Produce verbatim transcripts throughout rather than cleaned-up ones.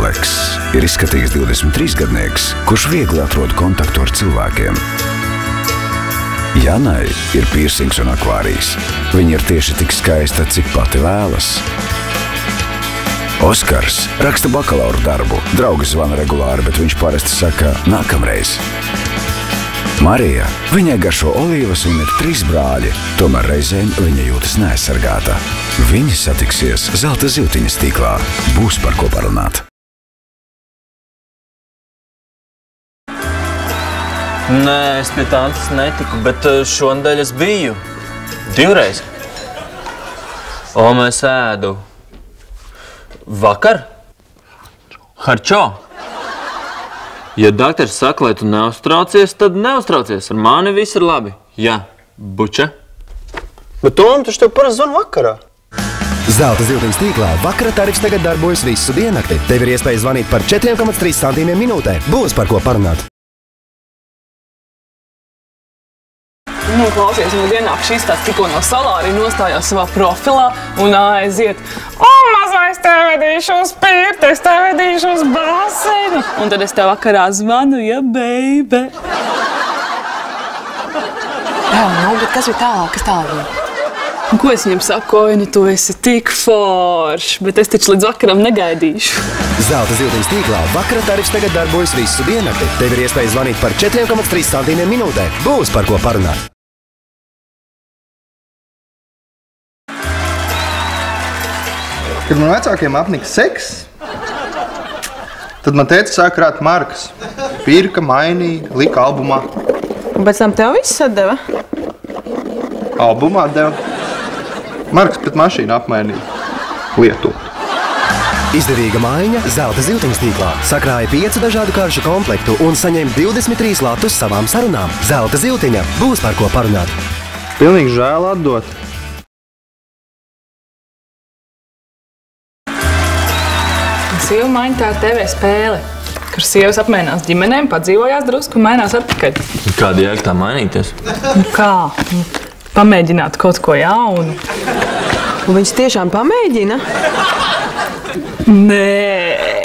Oleks ir izskatījis divdesmit trīs gadnieks, kurš viegli atrod kontaktu ar cilvēkiem. Janai ir piercings un akvārijas. Viņa ir tieši tik skaista, cik pati vēlas. Oskars raksta bakalaura darbu. Draugi zvana regulāri, bet viņš parasti saka nākamreiz. Marija, viņai garšo olīvas un ir trīs brāļi, tomēr reizēm viņa jūtas neaizsargāta. Viņi satiksies Zelta zivtiņas tīklā. Būs par ko parunāt. Nē, es pie tantes netiku, bet šonadēļ es biju. Divreiz. O, mēs ēdu. Vakar? Harčo. Ja daktars saka, lai tu neuztraucies, tad neuztraucies. Ar mani viss ir labi. Jā, buča. Bet Tom, taču tev parasti zvana vakarā. Zelta zivtiņas tīklā vakara tarifs tagad darbojas visu diennakti. Tev ir iespēja zvanīt par četriem komats trīs centiem minūtē. Būs par ko parunāt. Nu, klausies, man ienāk šis tāds tikko no salārī nostājās savā profilā un aiziet. O, mazais, tev vedīšu uz pirti, es tev vedīšu uz baseinu. Un tad es tev vakarā zvanu, ja, baby. Jā, nu, bet kas ir tālāk, kas tālāk? Un ko es viņam saku, oi, nu tu esi tik foršs, bet es taču līdz vakaram negaidīšu. Zelta zivtiņas tīklā vakara tarifs tagad darbojas visu diennakti. Tev ir iespēja zvanīt par četriem komats trīs centiem minūtē. Būs par ko parunāt. Kad man vecākiem apnika seks, tad man tēta sāka krāt markas. Pirka, mainīja, lika albumā. Un pēc tam tev viss atdeva? Albumā deva. Markas pret mašīnu apmainīja. Lietot. Izdevīga maiņa Zelta zivtiņas tīklā. Sakrāja piecu dažādu karšu komplektu un saņem divdesmit trīs latus savām sarunām. Zelta zivtiņa. Būs par ko parunāt. Pilnīgi žēl atdot. Sieva maiņa tā ir T V spēle, kur sievas apmainās ģimenēm, padzīvojās drusku un mainās atpakaļ. Kāda jēga tā mainīties? Nu kā? Nu, pamēģināt kaut ko jaunu. Un viņš tiešām pamēģina? Nē!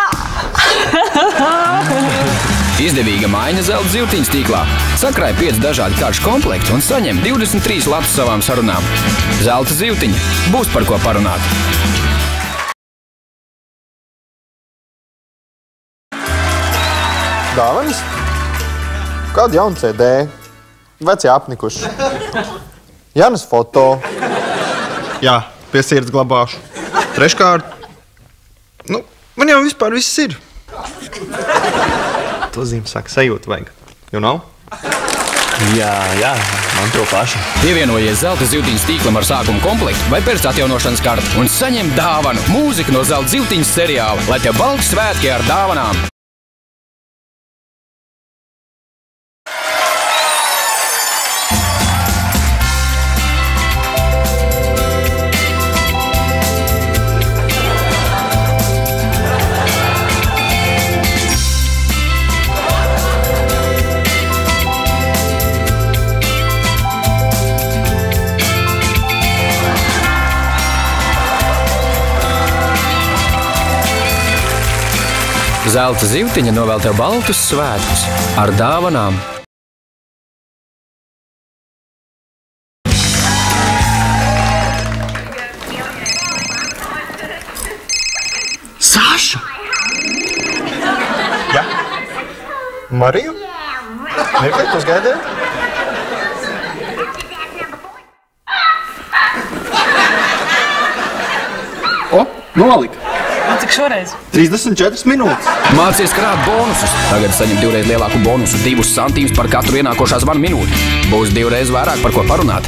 Izdevīga maiņa Zelta zivtiņas tīklā. Sakrāja pieci dažādi karšu komplekti un saņem divdesmit trīs latus savām sarunām. Zelta zivtiņa. Būs par ko parunāt. Dāvanas? Kādu jaunu C D? Veci apnikuši. Janas foto. Jā, pie sirds glabāšu. Treškārt. Nu, man jau vispār viss ir. To zīme saka, sajūta vajag. You know? Jā, jā, man to pašu. Pievienojies Zelta zivtiņas tīklam ar sākumu komplektu vai pēc atjaunošanas karti un saņem dāvanu mūziku no Zelta zivtiņas seriāla, lai tev balti svētki ar dāvanām. Zelta zivtiņa novēl tev baltus svētkus ar dāvanām. Saša! Jā? Mariju? Meklēt, tos gaidēt? O, nolika! Cik šoreiz? trīsdesmit četras minūtes. Mācies krāt bonusus. Tagad saņem divreiz lielāku bonusu, divus santīmus par katru ienākošā zvanu minūti. Būs divreiz vairāk par ko parunāt.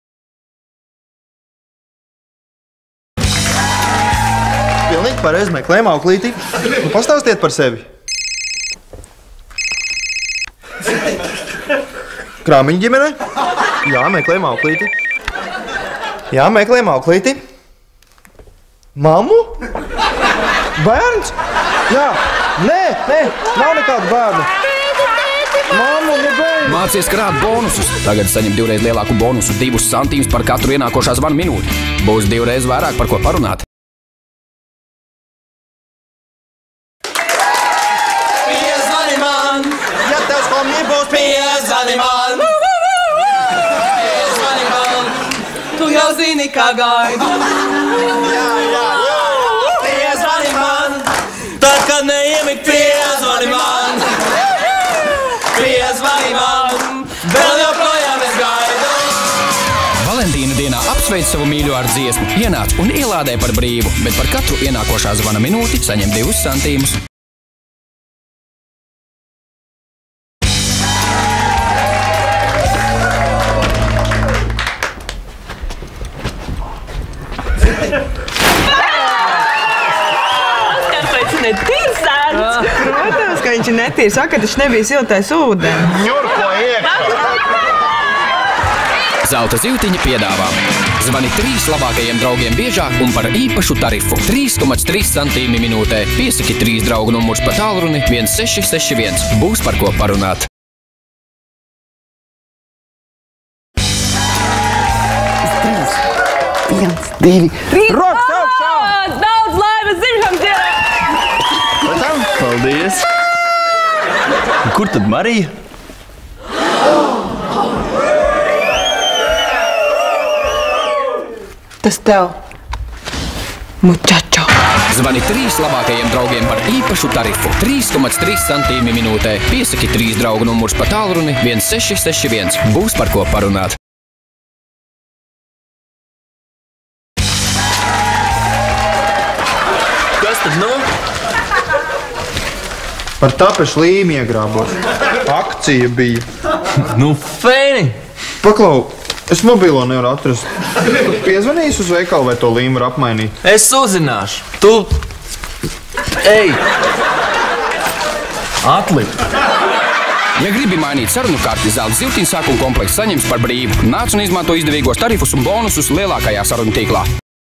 Pilnīgi pareizi meklējam auklīti. Nu, pastāstiet par sevi. Krāmiņa ģimene? Jā, meklējam auklīti. Jā, meklējam auklīti. Mammu? Bērns? Jā. Nē, nē, nav nekādu bērnu. Mammu, ne bērnu. Mācies krāt bonusus. Tagad saņem divreiz lielāku bonusu, divus santīmus par katru ienākošā zvanu minūti. Būs divreiz vairāk par ko parunāt. jau zini, kā gaidu. Jā, jā, jā. Piezvani man, tad, kad neiemik, piezvani man. Piezvani man, vēl joprojām es gaidu. Valentīna dienā apsveic savu mīļo ar dziesmu, ienāc un ielādē par brīvu, bet par katru ienākošā zvana minūti saņem divus santīmus. Protams, ka viņš ir netīrs. Saka, taču nebija siltais ūdeni. Ņurko iekšā. Zelta zivtiņa piedāvā. Zvani trīs labākajiem draugiem biežāk un par īpašu tarifu. trīs komats trīs centīmi minūtē. Piesaki trīs draugu numurs pa tālruni viens seši seši viens. Būs par ko parunāt. Viens, divi. Roks augšā! Daudz laimes dzimšanas dienā! Paldies! Kur tad Marija? Tas tev, mučačo. Zvani trīs labākajiem draugiem par īpašu tarifu. trīs komats trīs centīmi minūtē. Piesaki trīs draugu numurs pa tālruni viens seši seši viens. Būs par ko parunāt. Kas tad nu? Par tapešu līmi iegrābos. Akcija bija. Nu, feini! Paklau, es mobilo nevaru atrast. Tu piezvanīsi uz veikalu, vai to līmu var apmainīt? Es uzzināšu. Tu... Ej! Atlikt! Ja gribi mainīt sarunu karti, Zelta zivtiņa sākuma komplekts saņems par brīvu. Nāc un izmanto izdevīgos tarifus un bonusus lielākajā sarunu tīklā.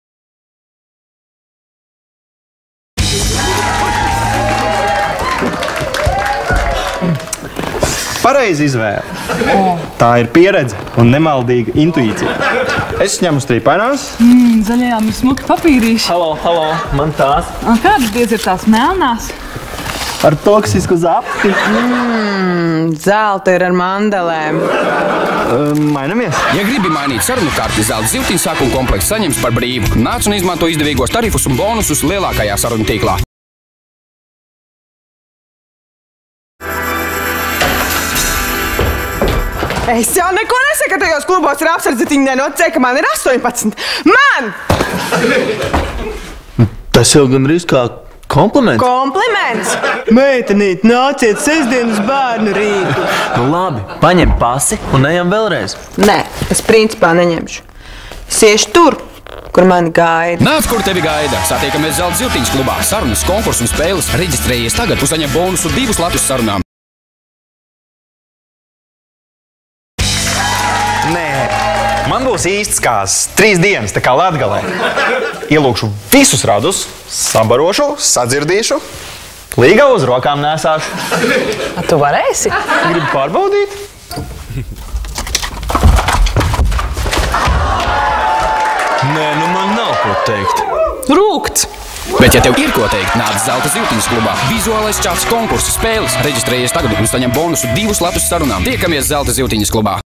Pareizi izvēle. Tā ir pieredze un nemaldīga intuīcija. Es ņemu strīpainās. Mm, zaļajām ir smuki papīrīši. Halo, halo, man tās. Un kādas diez ir tās melnās? Ar toksisku zapti. Mm, zelta ir ar mandelēm. Um, mainamies. Ja gribi mainīt sarunu karti, Zelta zivtiņa sākuma komplekts saņems par brīvu. Nāc un izmanto izdevīgos tarifus un bonusus lielākajā sarunu tīklā. Es jau neko nesaku, ka tajos klubos ir apsardzītiņi nenocēja, ka man ir astoņpadsmit. Man! Tas jau gan rīz kā kompliments. Kompliments! Meitenīt, nāciet sestdien uz bērnu rītu. Nu labi, paņem pasi un ejam vēlreiz. Nē, es principā neņemšu. Es iešu tur, kur mani gaida. Nāc, kur tevi gaida! Satiekamies Zelta zivtiņas klubā. Sarunas, konkursu un spēles. Reģistrējies tagad un saņem bonusu divus latus sarunām. Man būs īsts kāzas, trīs dienas, tā kā Latgalē. Ielūkšu visus radus, sabarošu, sadzirdīšu, līga uz rokām nesāšu. A tu varēsi? Gribu pārbaudīt? Nē, nu man nav ko teikt. Rūkts! Bet, ja tev ir ko teikt, nāc Zelta zivtiņas klubā. Vizuālais čats, konkursu, spēles. Reģistrējies tagad un saņem bonusu divus latus sarunām. Tiekamies Zelta zivtiņas klubā.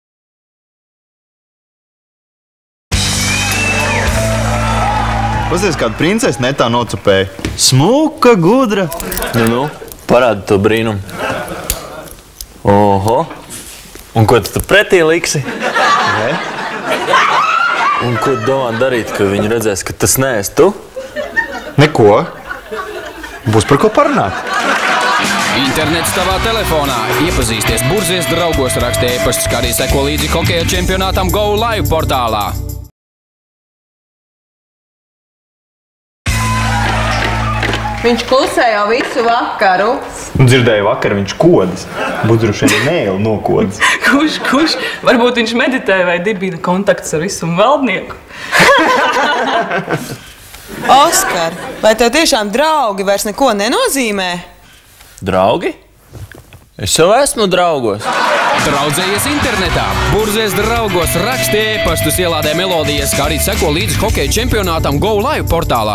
Pazies, kāda princese netā nocapēja. Smuka, gudra. Nu, nu, parādi to brīnumu. Oho. Un ko tu pretī liksi? Ne? Un ko domā darīt, ka viņi redzēs, ka tas neesi tu? Neko. Būs par ko parunāt. Internets tavā telefonā. Iepazīsties Burzies draugos, raksti e-pastus, kā arī seko līdzi hokeja čempionātam Go Live portālā. Viņš klusē jau visu vakaru. Dzirdēju vakar, viņš kodas. Būtu droši vien mēli nokodas. Kurš, kurš? Varbūt viņš meditē vai dibina kontakts ar visu valdnieku. Oskar, vai tev tiešām draugi vairs neko nenozīmē? Draugi? Es jau esmu draugos. Draudzējies internetā. Burzies draugos, raksti e-pastus, ielādē melodijas, kā arī seko līdzi hokeja čempionātam Go Live portālā.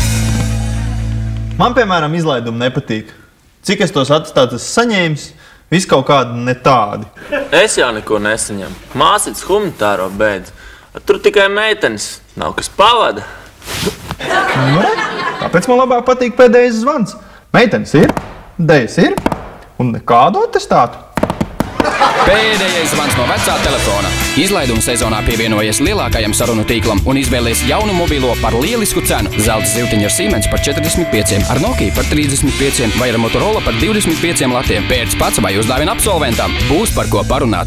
Man, piemēram, izlaidumi nepatīk. Cik es tos atstātus saņēmis, Viss kaut kādi ne tādi. Es jau neko nesaņemu. Māsītes humanitāro beidz. Tur tikai meitenes. Nav kas pavada. Nu, tāpēc man labāk patīk pēdējais zvans. Meitenes ir, dejas ir un nekādu atestātu. Pēdējais zvans no vecā telefona. Izlaiduma sezonā pievienojies lielākajam sarunu tīklam un izvēlies jaunu mobilo par lielisku cenu. Zelta ziltiņa ar Siemens par četrdesmit pieciem, ar Nokia par trīsdesmit pieciem vai ar Motorola par divdesmit pieciem latiem. Pērc pats vai uzdāvina absolventam. Būs par ko parunāt.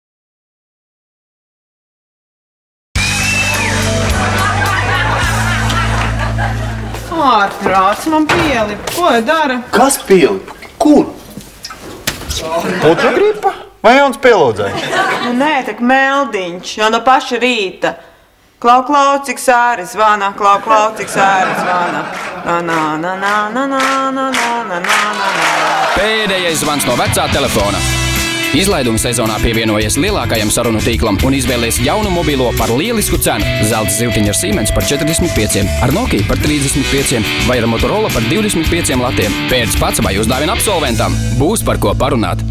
Ārprāts man pielipa. Ko dara? Kas pielipa? Kur? Putra gripa? Vai jauns pielūdzējs? Nu, nē, tak meldiņš, jau no paša rīta. Klau, klau, cik sāri zvana, klau, klau, cik sāri zvana. Na, na, na, na, na, na, na, na, na, na. Pēdējais zvans no vecā telefona. Izlaiduma sezonā pievienojies lielākajam sarunu tīklam un izvēlies jaunu mobilo par lielisku cenu. Zelta ziltiņa ar Siemens par četrdesmit pieciem, ar Nokia par trīsdesmit pieciem vai ar Motorola par divdesmit pieciem latiem. Pērc pats vai uzdāvina absolventam. Būs par ko parunāt.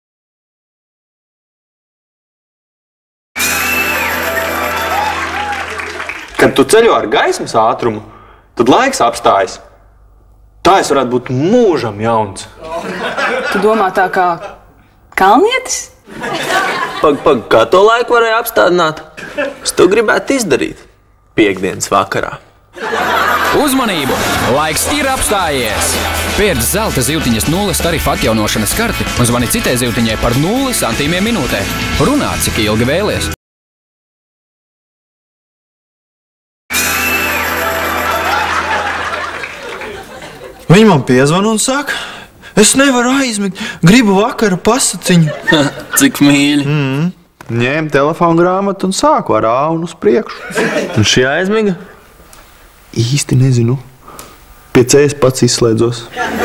Kad tu ceļo ar gaismas ātrumu, tad laiks apstājas. Tā es varētu būt mūžam jauns. Tu domā tā kā kalnietis? Pag, pag, kā to laiku varēja apstādināt? Es to gribētu izdarīt piekdienas vakarā. Uzmanību! Laiks ir apstājies! Pērc zelta ziltiņas nulles tarifu atjaunošanas karti un zvani citai ziltiņai par nulli santīmiem minūtē. Runā, cik ilgi vēlies. Viņi man piezvana un saka, es nevaru aizmigt, gribu vakara pasaciņu. Cik mīļi. Mm. Ņēmu telefonu grāmatu un sāku ar āunu uz priekšu. Un šī aizmiga? Īsti nezinu. Pie ceļas pats izslēdzos.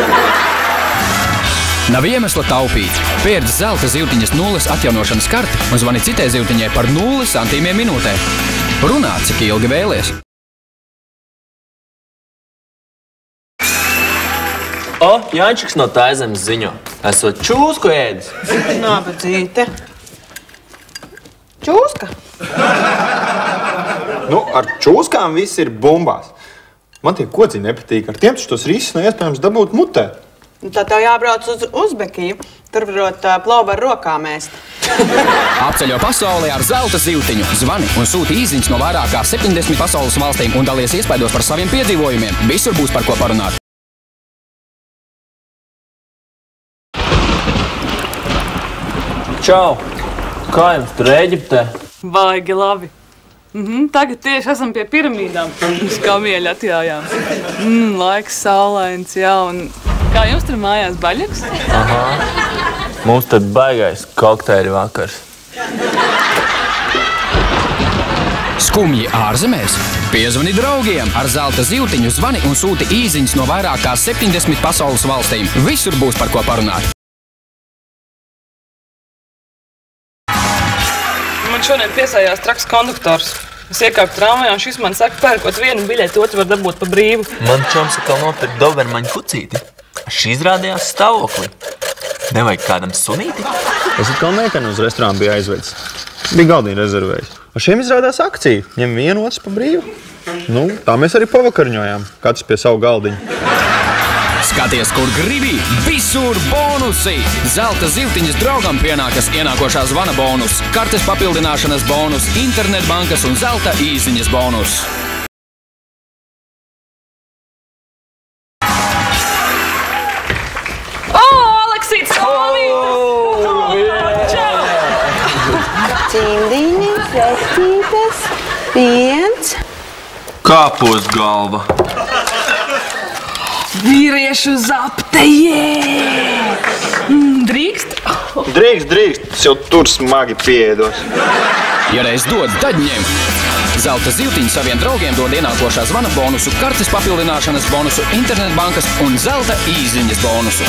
Nav iemesla taupīt. Pērc zelta ziltiņas nulles atjaunošanas karti un zvani citai ziltiņai par nulli santīmiem minūtē. Runā, cik ilgi vēlies. O, Jāņčiks no Taizemes ziņo. Esot čūsku ēdis. Nabadzīte. Čūska? Nu, ar čūskām viss ir bumbās. Man tie kociņi nepatīk. Ar tiem taču tos risus neiespējams dabūt mutē. Nu, tā tev jābrauc uz Uzbekiju. Tur varot plovu ar rokām ēst. Apceļo pasaulē ar zelta ziltiņu. Zvani un sūti īziņas no vairāk kā septiņdesmit pasaules valstīm un dalies iespaidos par saviem piedzīvojumiem. Visur būs par ko parunāt. Čau! Kā jums tur Ēģiptē? Baigi labi. Mhm, tagad tieši esam pie piramīdām. Uz kamieļa atjājām. Mm, laiks saulains, jā. Un kā jums tur mājās baļķis? Aha. Mums tad baigais kokteļu vakars. Skumji ārzemēs? Piezvani draugiem! Ar zelta ziltiņu zvani un sūti īziņas no vairāk kā septiņdesmit pasaules valstīm. Visur būs par ko parunāt. Man šodien piesājās traks konduktors. Es iekāpu tramvajā un šis man saka, pērkot vienu biļeti, otru var dabūt pa brīvu. Man čoms atkal nopirkt dobermaņu kucīti. Šī izrādījās stāvokli. Nevajag kādam sunīti? Es atkal meiteni uz restorānu biju aizvedis. Bija galdiņu rezervējis. Ar šiem izrādās akcija. Ņem vienu otrs pa brīvu. Nu, tā mēs arī pavakarņojām. Katrs pie savu galdiņu. Skaties, kur gribi! Visur bonusi! Zelta ziltiņas draugam pienākas ienākošā zvana bonus, kartes papildināšanas bonus, internetbankas un zelta īziņas bonus. O, Aleksīts! Oh, Cimdiņi, svestītes, piens. Kāpos galva. Vīriešu zapte, jē! Mm, drīkst? Drīkst, drīkst. Es jau tur smagi pieēdos. Ja reiz dod, tad ņem. Zelta ziltiņa saviem draugiem dod ienākošā zvana bonusu, kartes papildināšanas bonusu, internetbankas un zelta īziņas bonusu.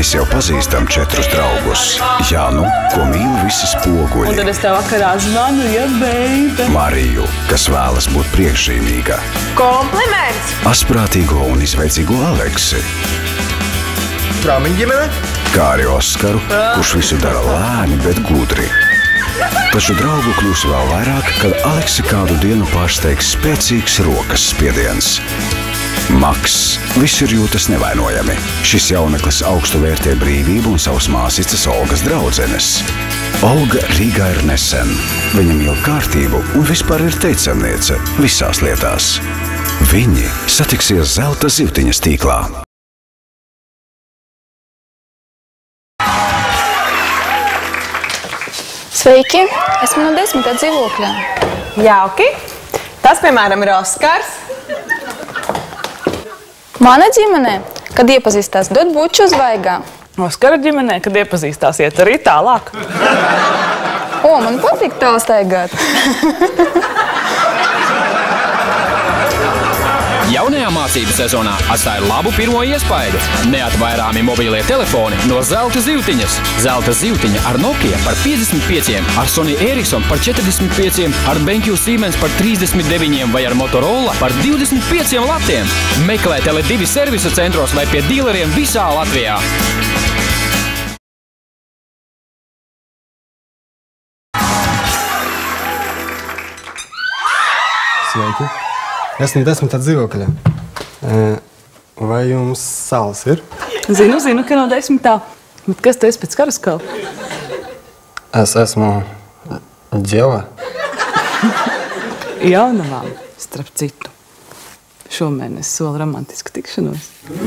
mēs jau pazīstam četrus draugus. Jānu, ko mīl visi spoguļi. Un tad es tev vakarā zvanu, ja beide. Mariju, kas vēlas būt priekšzīmīga. Kompliments! Asprātīgo un izveicīgo Aleksi. Trāmiņa ģimene? Kā arī Oskaru, kurš visu dara lēni, bet gudri. Taču draugu kļūs vēl vairāk, kad Aleksi kādu dienu pārsteigs spēcīgs rokas spiediens. Maks visur jūtas nevainojami. Šis jauneklis augstu vērtē brīvību un savas māsīcas Olgas draudzenes. Olga Rīgā ir nesen. Viņa mīl kārtību un vispār ir teicamniece visās lietās. Viņi satiksies Zelta zivtiņas tīklā. Sveiki! Esmu no desmitā dzīvokļā. Jauki! Tas, piemēram, ir Oskars. Mana ģimenē, kad iepazīstās, dod buču uz vaigā. Oskara ģimenē, kad iepazīstās, iet arī tālāk. O, man patīk tālu staigāt. Jaunajā mācību sezonā atstāja labu pirmo iespaidu. Neatvairāmi mobīlie telefoni no Zelta zivtiņas. Zelta zivtiņa ar Nokia par piecdesmit pieciem, ar Sony Ericsson par četrdesmit pieciem, ar BenQ Siemens par trīsdesmit deviņiem vai ar Motorola par divdesmit pieciem latiem. Meklē Tele divi servisa centros vai pie dīleriem visā Latvijā. Sveiki! Esmu desmitā dzīvokļā. Vai jums sāls ir? Zinu, zinu, ka no desmitā. Bet kas tu esi pēc karaskala? Es esmu ģeva. Jaunavām, starp citu. Šomēnes sola romantisku tikšanos.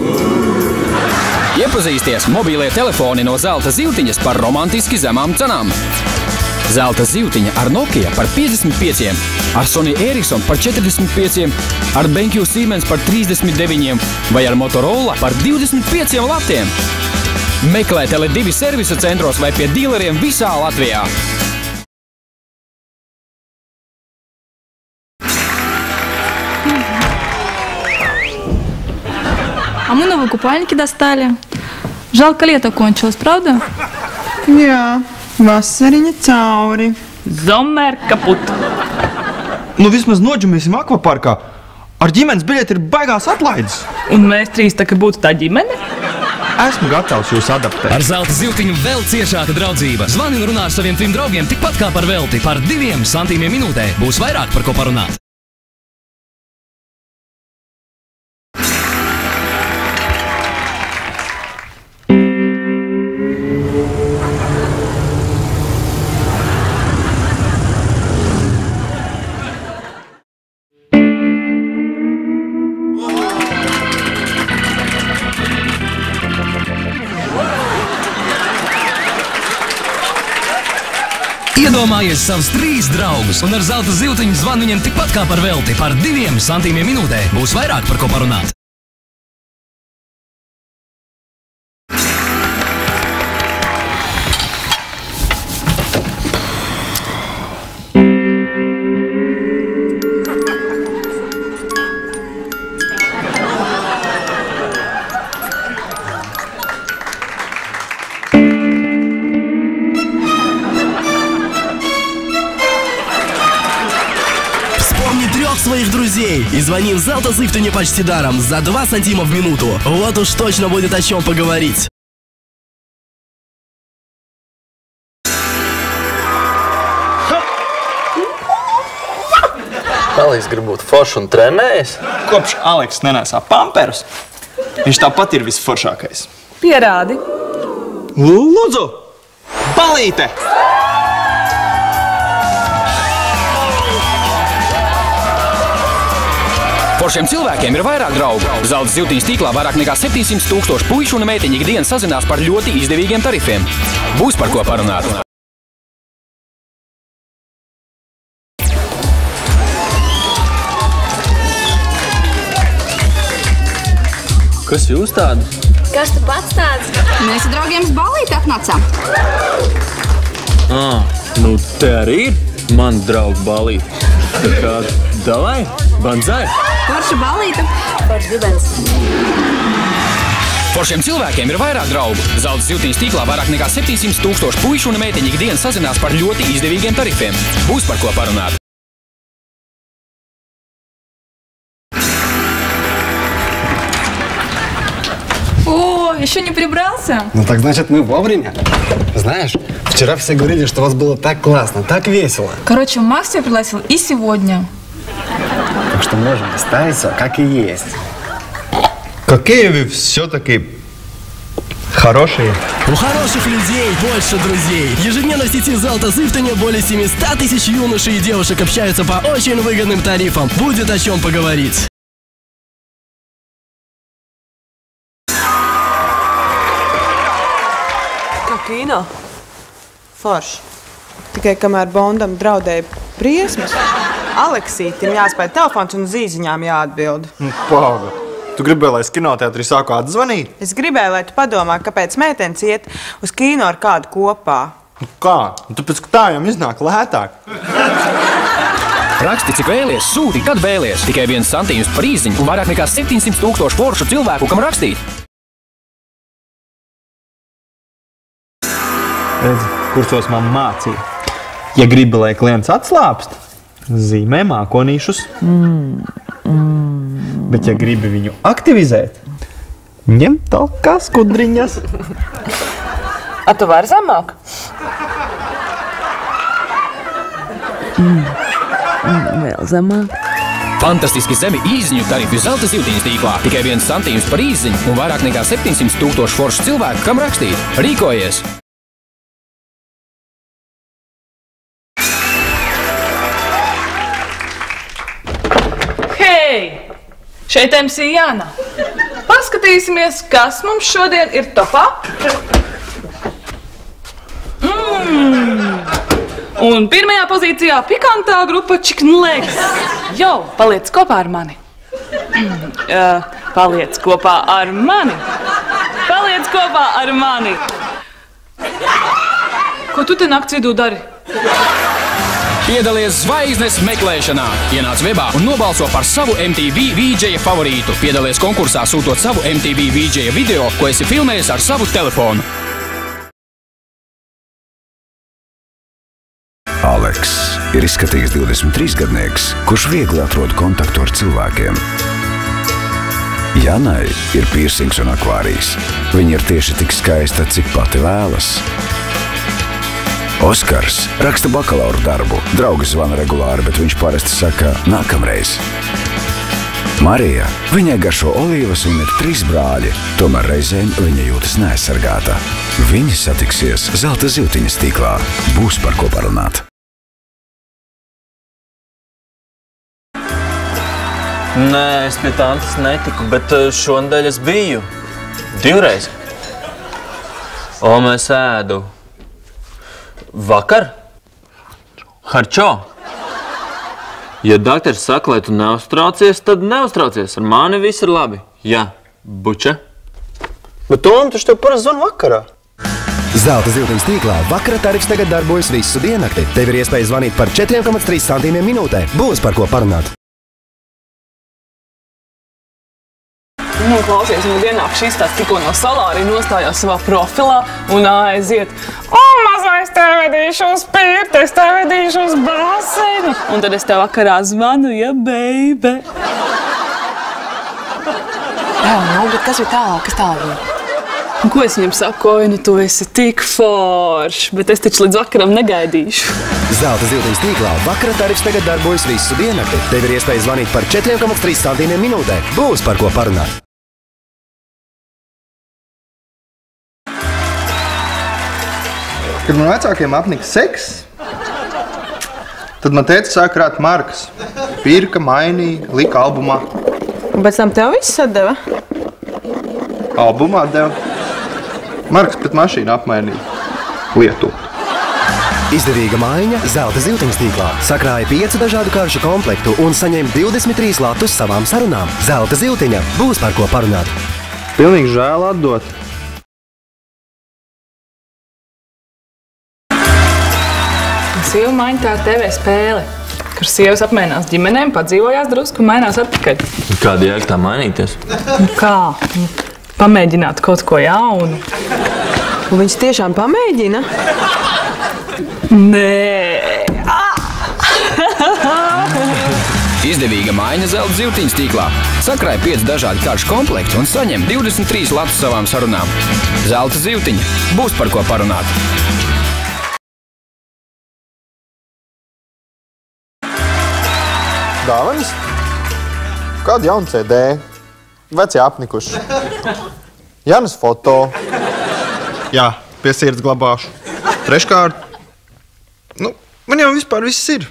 Iepazīsties mobīlie telefoni no Zelta zivtiņas par romantiski zemām cenām. Zelta zivtiņa ar Nokia par piecdesmit pieciem, ar Sony Ericsson par četrdesmit pieciem, ar BenQ Siemens par trīsdesmit deviņiem vai ar Motorola par divdesmit pieciem latiem. Meklē Tele divi servisa centros vai pie dīleriem visā Latvijā. А мы новые купальники достали. Жалко, лето кончилось, правда? Jā, vasariņa cauri. Zomer kaput. Nu vismaz noģumēsim akvaparkā. Ar ģimenes biļeti ir baigās atlaides. Un mēs trīs tā, ka būtu tā ģimene? Esmu gatavs jūs adaptēt. Ar Zelta zivtiņu vēl ciešāka draudzība. Zvani un runā ar saviem trim draugiem tikpat kā par velti. Par diviem santīmiem minūtē būs vairāk par ko parunāt. Iedomājies savus trīs draugus un ar Zelta zivtiņu zvanu viņiem tikpat kā par velti. Par diviem santīmiem minūtē būs vairāk par ko parunāt. Своих друзей и звони в Zelta зивтиņu почти даром за два сантима в минуту. Вот уж точно будет о чем поговорить. Aleks grib būt foršs un trenējas? Kopš Aleks nenēsā pamperus, viņš tāpat ir visforšākais. Pierādi. Lūdzu, balīte! Foršiem cilvēkiem ir vairāk draugu. Zelta zivtiņas tīklā vairāk nekā septiņsimt tūkstoši puišu un meiteņu ikdienas sazinās par ļoti izdevīgiem tarifiem. Būs par ko parunāt. Kas jūs tādi? Kas tu pats tāds? Mēs ar draugiem uz ballīti atnācām. Ā, nu te arī ir man draugu ballīti. Tā kā, davai, bandzai! Forša ballīta, forša dibens. Foršiem cilvēkiem ir vairāk draugu. Zelta ziltiņas tīklā vairāk nekā septiņsimt tūkstoši puišu un meiteņu ikdienas sazinās par ļoti izdevīgiem tarifiem. Būs par ko parunāt. О, еще не прибрался? Ну так значит мы вовремя. Знаешь, вчера все говорили, что у вас было так классно, так весело. Короче, Макс тебя пригласил и сегодня. Так что можем оставить все как и есть. Какие вы все-таки хорошие. У хороших людей больше друзей. Ежедневно в сети Золото Зифтоне более семисот тысяч юношей и девушек общаются по очень выгодным тарифам. Будет о чем поговорить. Kā kīnā? Forši. Tikai kamēr Bondam draudēja briesmas, Aleksītim jāspēj telefons un zīziņām jāatbild. Pāga, tu gribēji, lai es kinoteātrī sāku atzvanīt? Es gribēju, lai tu padomā, kāpēc meitenes iet uz kino ar kādu kopā. Kā? Tāpēc, ka tā jau iznāk lētāk. Raksti, cik vēlies, sūti, kad vēlies. Tikai viens santīms par īziņu un vairāk nekā septiņsimt tūkstošu foršu cilvēku, kam rakstīt. Redzi, kursos man mācīja. Ja gribi, lai klients atslāpst, zīmē mākonīšus. Mm, mm. Bet ja gribi viņu aktivizēt, ņem talkā skudriņas. A tu vari zemāk? Mm. Mm, vēl zemāk. Fantastiski zemi īziņu tarifi Zelta ziltiņas tīklā. Tikai viens santīms par īziņu un vairāk nekā septiņsimt tūkstošu foršu cilvēku, kam rakstīt. Rīkojies! Hei! Šeit M C Jāna. Paskatīsimies, kas mums šodien ir topā. Mm. Un pirmajā pozīcijā pikantā grupa Chicken Legs. Jau, paliec kopā ar mani. uh, paliec kopā ar mani. Paliec kopā ar mani. Ko tu te nakts vidū dari? Piedalies zvaigznes meklēšanā. Ienāc webā un nobalso par savu M T V V J favorītu. Piedalies konkursā sūtot savu M T V V J video, ko esi filmējis ar savu telefonu. Aleks ir izskatīgs divdesmit trīs gadnieks, kurš viegli atrod kontaktu ar cilvēkiem. Janai ir piercings un akvārijas. Viņa ir tieši tik skaista, cik pati vēlas. Oskars raksta bakalaura darbu. Draugi zvana regulāri, bet viņš parasti saka nākamreiz. Marija, viņai garšo olīvas un ir trīs brāļi, tomēr reizēm viņa jūtas neaizsargāta. Viņi satiksies Zelta ziltiņas tīklā. Būs par ko parunāt. Nē, es pie tantes netiku, bet šonadēļ es biju. Divreiz. O, mēs ēdu. Vakar? Harčo? Ja doktors saka, lai tu neuztraucies, tad neuztraucies. Ar mani viss ir labi. Jā, buča. Bet Tom, taču tev parasti zvana vakarā. Zelta ziltiņas tīklā vakara tarifs tagad darbojas visu diennakti. Tev ir iespēja zvanīt par četriem komats trīs santīmiem minūtē. Būs par ko parunāt. Nu, klausies, nu ienāk šis tāds tikko no salāri nostājās savā profilā un aiziet. O, mazais, tev vedīšu uz pirti, es tev vedīšu uz baseinu. Un tad es tev vakarā zvanu, ja, baby. Jā, nu, bet kas ir tālāk, kas tālāk? Un ko es viņam saku, oi, nu tu esi tik foršs, bet es taču līdz vakaram negaidīšu. Zelta ziltiņas tīklā vakara tarifs tagad darbojas visu diennakti. Tev ir iespēja zvanīt par četriem komats trīs santīmiem minūtē. Būs par ko parunāt. Kad man vecākiem apnika seks, tad man tētis sāka krāt markas. Pirka, mainīja, lika albumā. Un pēc tam tev viss atdeva? Albumā deva. Markas pret mašīnu apmainīja. Lietu. Izdevīga maiņa Zelta ziltiņas tīklā. Sakrāja piecu dažādu karšu komplektu un saņem divdesmit trīs latus savām sarunām. Zelta ziltiņa. Būs par ko parunāt. Pilnīgi žēl atdot. Sieva maiņa tā ir T V spēle, kur sievas apmainās ģimenēm, padzīvojās drusku un mainās atpakaļ. Kāda jēga tā mainīties? Nu kā? Nu, pamēģināt kaut ko jaunu. Un viņš tiešām pamēģina? Nē! Izdevīga maiņa zelta zivtiņas tīklā. Sakrāj pieci dažādi karšu komplekti un saņem divdesmit trīs latus savām sarunām. Zelta zivtiņa. Būs par ko parunāt. Dāvanas? Kādu jaunu C D? Veci apnikuši. Janas foto. Jā, pie sirds glabāšu. Treškārt. Nu, man jau vispār viss ir.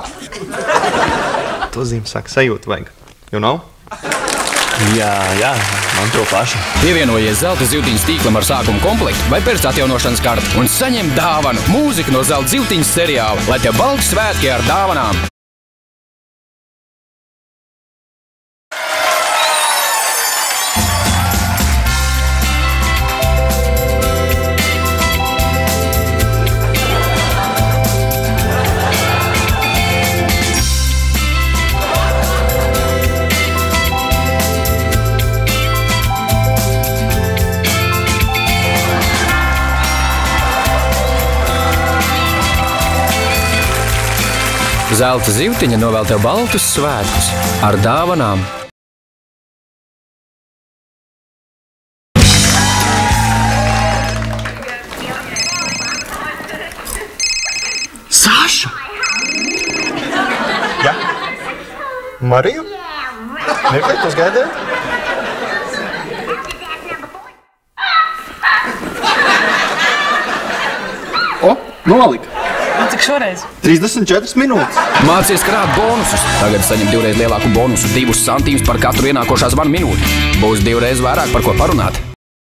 To zīme saka, sajūta vajag. You know? Jā, jā, man to pašu. Pievienojies zelta zivtiņas tīklam ar sākumu komplektu vai pēc atjaunošanas karti un saņem dāvanu mūziku no zelta zivtiņas seriāla, lai tev balti svētki ar dāvanām. Zelta zivtiņa novēl tev baltus svētkus ar dāvanām. Saša! Jā? Mariju? Mirkli, tu gaidēji? O, nolika! Cik šoreiz? trīsdesmit četras minūtes. Mācies krāt bonusus. Tagad saņem divreiz lielāku bonusu, divus santīmus par katru ienākošā zvana minūti. Būs divreiz vairāk par ko parunāt.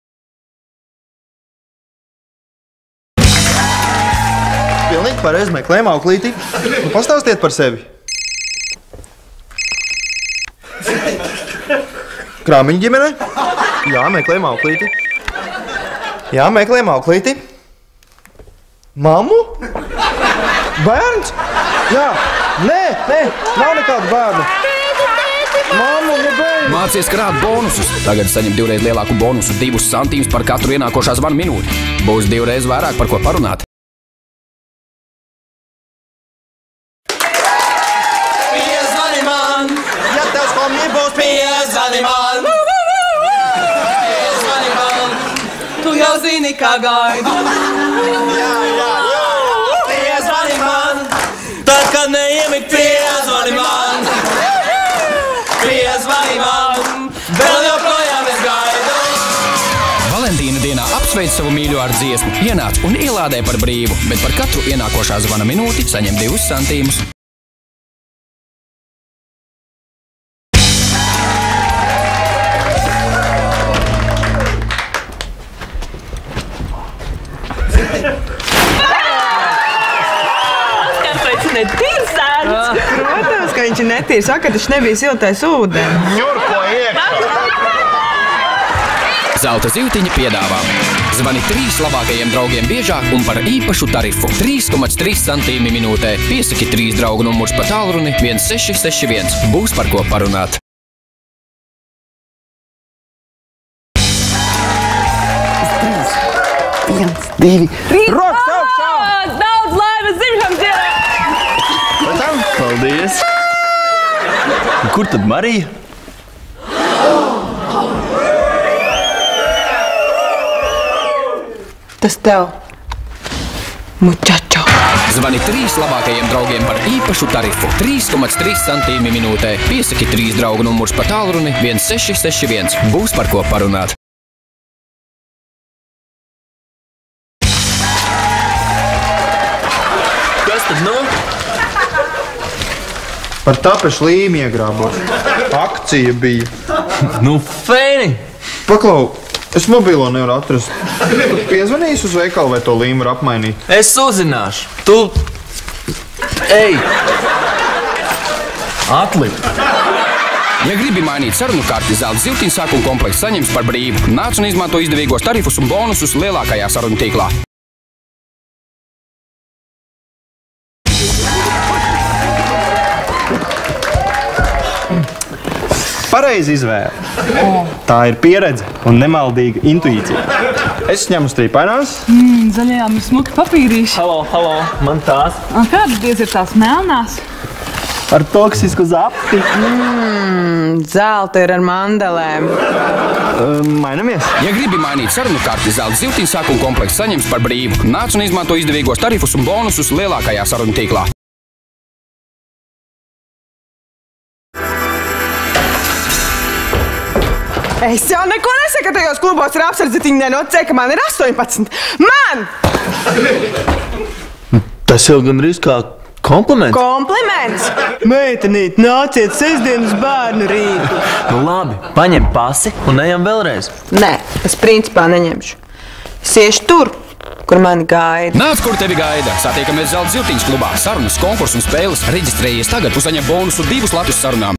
Pilnīgi pareizi meklējam auklīti. Pastāstiet par sevi. Krāmiņa ģimene? Jā, meklējam auklīti. Jā, meklējam auklīti. Mammu? Bērns? Jā. Nē, nē, nav nekādu bērnu. Mammu, nu beidz. Mācies krāt bonusus. Tagad saņem divreiz lielāku bonusu, divus santīmus par katru ienākošā zvana minūti. Būs divreiz vairāk par ko parunāt. Piezvani man! Ja tev skumji būs, piezvani man! Piezvani man! Tu jau zini, kā gaidu. Jā, jā, jā! Piezvani man! Tad, kad neiemik, piezvani man! Piezvani man! Vēl joprojām es gaidu! Valentīna dienā apsveic savu mīļo ar dziesmu, ienāc un ielādē par brīvu, bet par katru ienākošā zvana minūti saņem divus santīmus. Protams, ka viņš ir netīrs. Saka, ka viņš nebija siltais ūdens. Ņurko iekšā! Zelta zivtiņa piedāvā. Zvani trīs labākajiem draugiem biežāk un par īpašu tarifu. trīs komats trīs santīmi minūtē. Piesaki trīs draugu numurs pa tālruni viens seši seši viens. Būs par ko parunāt. Viens, divi, rokas augšā! Daudz laimes dzimšanas dienā! Paldies! Kur tad Marija? Tas tev, mučačo. Zvani trīs labākajiem draugiem par īpašu tarifu. trīs komats trīs santīmi minūtē. Piesaki trīs draugu numurs pa tālruni viens seši seši viens. Būs par ko parunāt. Kas tad nu? Par tapešu līmi iegrābos. Akcija bija. Nu, feini! Paklau, es mobilo nevaru atrast. Tu piezvanīsi uz veikalu, vai to līmu var apmainīt? Es uzzināšu. Tu... Ej! Atlik! Ja gribi mainīt sarunu karti, zelta zivtiņa sākuma komplekts saņems par brīvu. Nāc un izmanto izdevīgos tarifus un bonusus lielākajā sarunu tīklā. Pareizi izvēle. Tā ir pieredze un nemaldīga intuīcija. Es ņemu strīpainās. Mm, zaļajām ir smuki papīrīši. Halo, halo, man tās. A, kādas diez ir tās melnās? Ar toksisku zapti. Mmm, zelta ir ar mandelēm. Uh, mainamies. Ja gribi mainīt sarunu karti, zelta zivtiņu sākuma komplekss saņems par brīvu. Nāc un izmanto izdevīgos tarifus un bonusus lielākajā sarunu tīklā. Es jau neko nesaku, ka tajos klubos ar apsardzetiņu nenocēja, ka man ir astoņpadsmit. Man! Tas jau gan rīz kā kompliments. Kompliments! Meitenīt, nāciet sestdienas bērnu rītu. Nu labi, paņem pasi un ejam vēlreiz. Nē, es principā neņemšu. Es iešu tur, kur mani gaida. Nāc, kur tevi gaida. Satiekamies zelta zivtiņas klubā. Sarunas, konkursu un spēles. Reģistrējies tagad un saņem bonusu divus latus sarunām.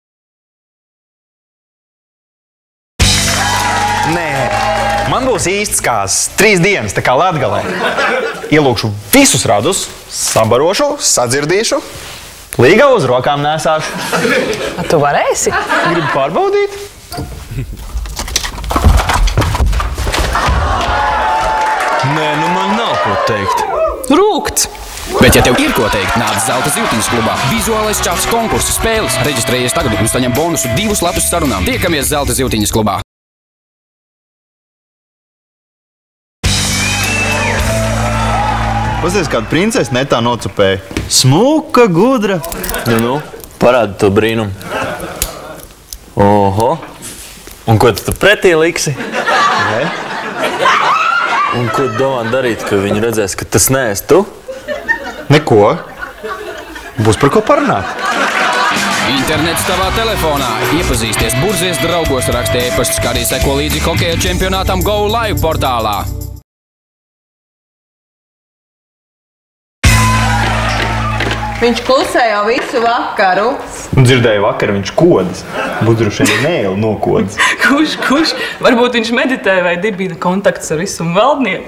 Nē, man būs īsts kāzas. Trīs dienas, tā kā Latgalē. Ielūkšu visus radus, sabarošu, sadzirdīšu, līga uz rokām nesāšu. A tu varēsi? Gribu pārbaudīt? Nē, nu man nav ko teikt. Rūkts! Bet, ja tev ir ko teikt, nāc zelta zivtiņas klubā. Vizuālais čats, konkursu, spēles. Reģistrējies tagad un saņem bonusu divus latus sarunām. Tiekamies zelta zivtiņas klubā. Pazies, kāda princese netā nocupēja. Smuka, gudra. Nu, nu, parādi to brīnumu. Oho. Un ko tu pretī liksi? Ne? Un ko domā darīt, ka viņi redzēs, ka tas neesi tu? Neko. Būs par ko parunāt. Internets tavā telefonā. Iepazīsties Burzies draugos, raksti e-pastus, kā arī seko līdzi hokeja čempionātam Go Live portālā. Viņš klusē jau visu vakaru. Un dzirdēju vakar, viņš kodas. Budrušiem mēli nokodas. Kurš, kurš? Varbūt viņš meditē vai dibina kontakts ar visu valdnieku.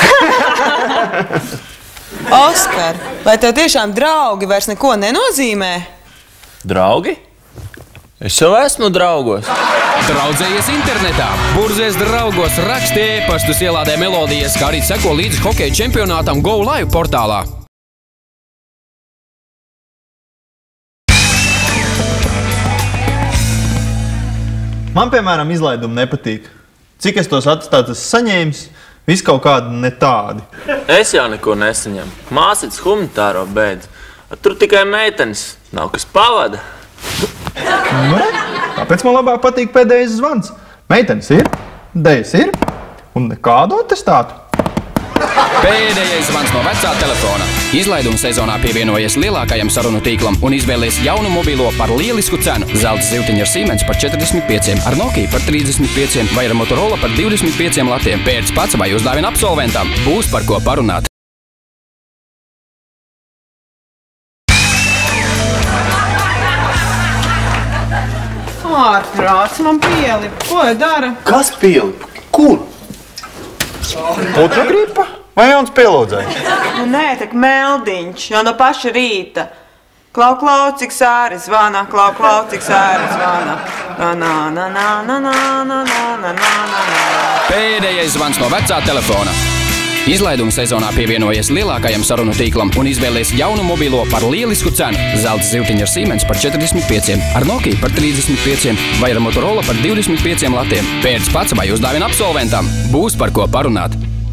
Oskar, vai tev tiešām draugi vairs neko nenozīmē? Draugi? Es jau esmu draugos. Draudzējies internetā. Burzies draugos, raksti e-pastus, ielādē melodijas, kā arī seko līdzi hokeja čempionātam Go Live portālā. Man, piemēram, izlaidumi nepatīk. Cik es tos atstātas saņēmis, viss kaut kādi ne tādi. Es jau neko nesaņemu. Māsītes humanitāro beidz. Tur tikai meitenes. Nav kas pavada. Nu, re, tāpēc man labāk patīk pēdējais zvans. Meitenes ir, dejas ir un nekādu atestātu. Pēdējais zvans no vecā telefona. Izlaiduma sezonā pievienojies lielākajam sarunu tīklam un izvēlies jaunu mobilo par lielisku cenu. Zelta zivtiņa ar Siemens par četrdesmit pieciem, ar Nokia par trīsdesmit pieciem vai ar Motorola par divdesmit pieciem latiem. Pērc pats vai uzdāvina absolventam. Būs par ko parunāt. Ārprāts man pielipa. Ko dara? Kas pielipa? Kur? Putra gripa? Vai jauns pielūdzējs? Nu nē, tak meldiņš, jau no paša rīta. Klau, klau, cik sāri zvana, klau, klau, cik sāri zvana. Na, na, na, na, na, na, na, na, na, na. Pēdējais zvans no vecā telefona. Izlaiduma sezonā pievienojies lielākajam sarunu tīklam un izvēlies jaunu mobilo par lielisku cenu. Zelta zivtiņa ar Siemens par četrdesmit pieciem, ar Nokia par trīsdesmit pieciem vai ar Motorola par divdesmit pieciem latiem. Pērc pats vai uzdāvina absolventam. Būs par ko parunāt.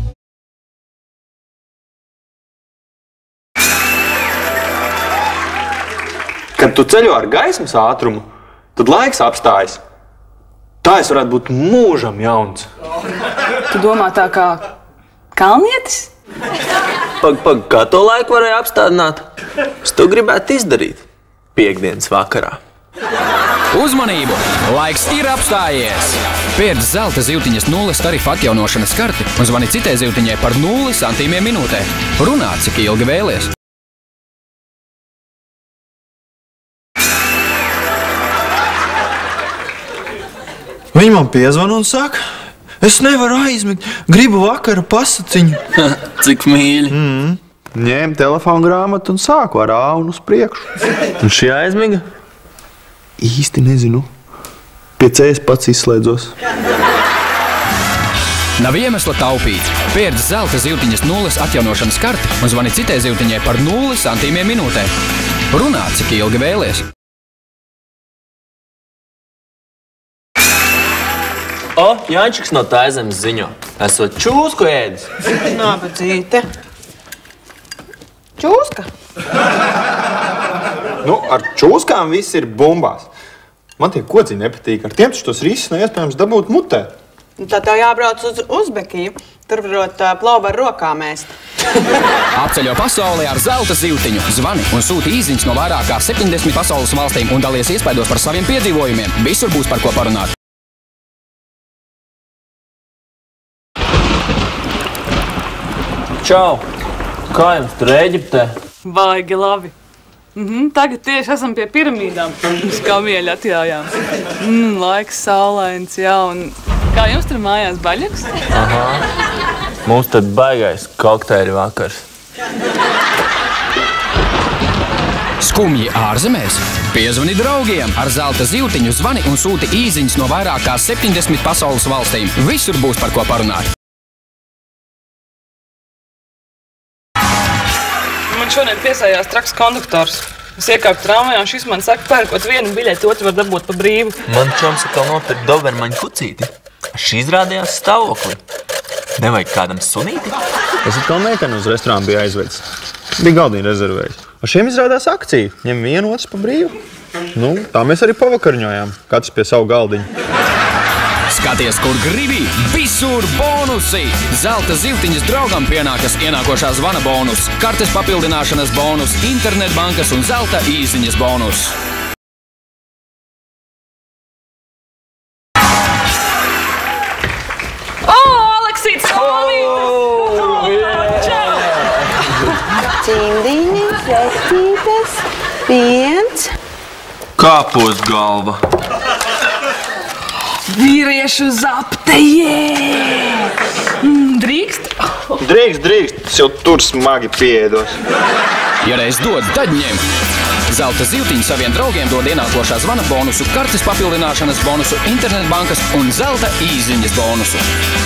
Kad tu ceļo ar gaismas ātrumu, tad laiks apstājas. Tā es varētu būt mūžam jauns. Tu domā tā kā kalnietis? Pag, pag, kā to laiku varēja apstādināt? Es to gribētu izdarīt piekdienas vakarā. Uzmanību! Laiks ir apstājies! Pērc zelta zivtiņas nulles tarifa atjaunošanas karti un zvani citai zivtiņai par nulli santīmiem minūtē. Runā, cik ilgi vēlies. Viņa man piezvana un saka, es nevaru aizmigt, gribu vakara pasaciņu. Cik mīļi. Mm. Ņēmu telefonu grāmatu un sāku ar āunu uz priekšu. Un šī aizmiga? Īsti nezinu. Pie ceļas pats izslēdzos. Nav iemesla taupīt. Pērc zelta zivtiņas nulles atjaunošanas karti un zvani citai zivtiņai par nulli santīmiem minūtē. Runā, cik ilgi vēlies. O, Jāņčiks no Taizemes ziņo. Esot čūsku ēdis. Nabadzīte. Čūska? Nu, ar čūskām viss ir bumbās. Man tie kociņi nepatīk. Ar tiem taču tos risus neiespējams dabūt mutē. Tā tev jābrauc uz Uzbekiju. Tur varot plovu ar rokām ēst. Apceļo pasaulē ar zelta zivtiņu. Zvani un sūti īziņas no vairāk kā septiņdesmit pasaules valstīm un dalies iespaidos par saviem piedzīvojumiem. Visur būs par ko parunāt. Čau! Kā jums tur Ēģiptē? Baigi labi. Mhm, tagad tieši esam pie piramīdām. Uz kamieļa atjājām. Mm, laiks saulains, jā, un kā jums tur mājās baļķis? Aha. Mums tad baigais kokteļu vakars. Skumji ārzemēs? Piezvani draugiem. Ar zelta zivtiņu zvani un sūti īziņas no vairāk kā septiņdesmit pasaules valstīm. Visur būs par ko parunāt. Man šodien piesājās traks konduktors. Es iekāpu tramvajā un šis man saka, pērkot vienu biļeti, otru var dabūt pa brīvu. Man čoms atkal nopirkt dobermaņu kucīti. Šī izrādījās stāvokli. Nevajag kādam sunīti? Es atkal meiteni uz restorānu biju aizvedis. Bija galdiņu rezervējis. Ar šiem izrādās akcija. Ņem vienu, otrs pa brīvu. Nu, tā mēs arī pavakarņojām. Katrs pie savu galdiņu. Skaties, kur gribi, visur bonusi! Zelta zivtiņas draugam pienākas ienākošā zvana bonus, kartes papildināšanas bonus, internetbankas un zelta īziņas bonus. O, Aleksīts, solītes! Cimdiņi, frestītes, piens. Kāpos galva. Vīriešu zapte, jē! Mm, drīkst? Drīkst, drīkst. Es jau tur smagi pieēdos. Ja reiz dod, tad ņem. Zelta zivtiņa saviem draugiem dod ienākošā zvana bonusu, kartes papildināšanas bonusu, internetbankas un zelta īziņas bonusu.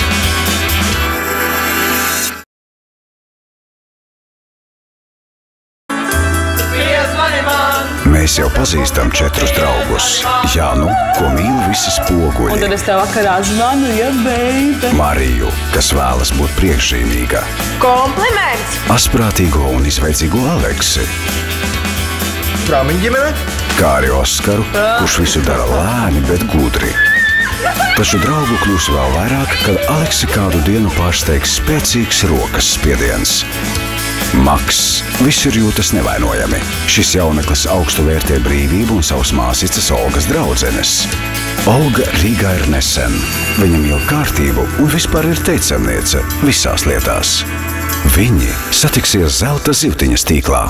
Mēs jau pazīstam četrus draugus. Jānu, ko mīl visi spoguļi. Un tad es tev vakarā zvanu, ja beita. Mariju, kas vēlas būt priekšzīmīga. Kompliments! Asprātīgo un izveicīgo Aleksi. Krāmiņa ģimene? Kā arī Oskaru, kurš visu dara lēni, bet gudri. Taču draugu kļūs vēl vairāk, kad Aleksi kādu dienu pārsteigs spēcīgs rokas spiediens. Maks visur jūtas nevainojami. Šis jauneklis augstu vērtē brīvību un savus māsīcas Olgas draudzenes. Olga Rīgā ir nesen. Viņa mīl kārtību un vispār ir teicamniece visās lietās. Viņi satiksies zelta zivtiņas tīklā.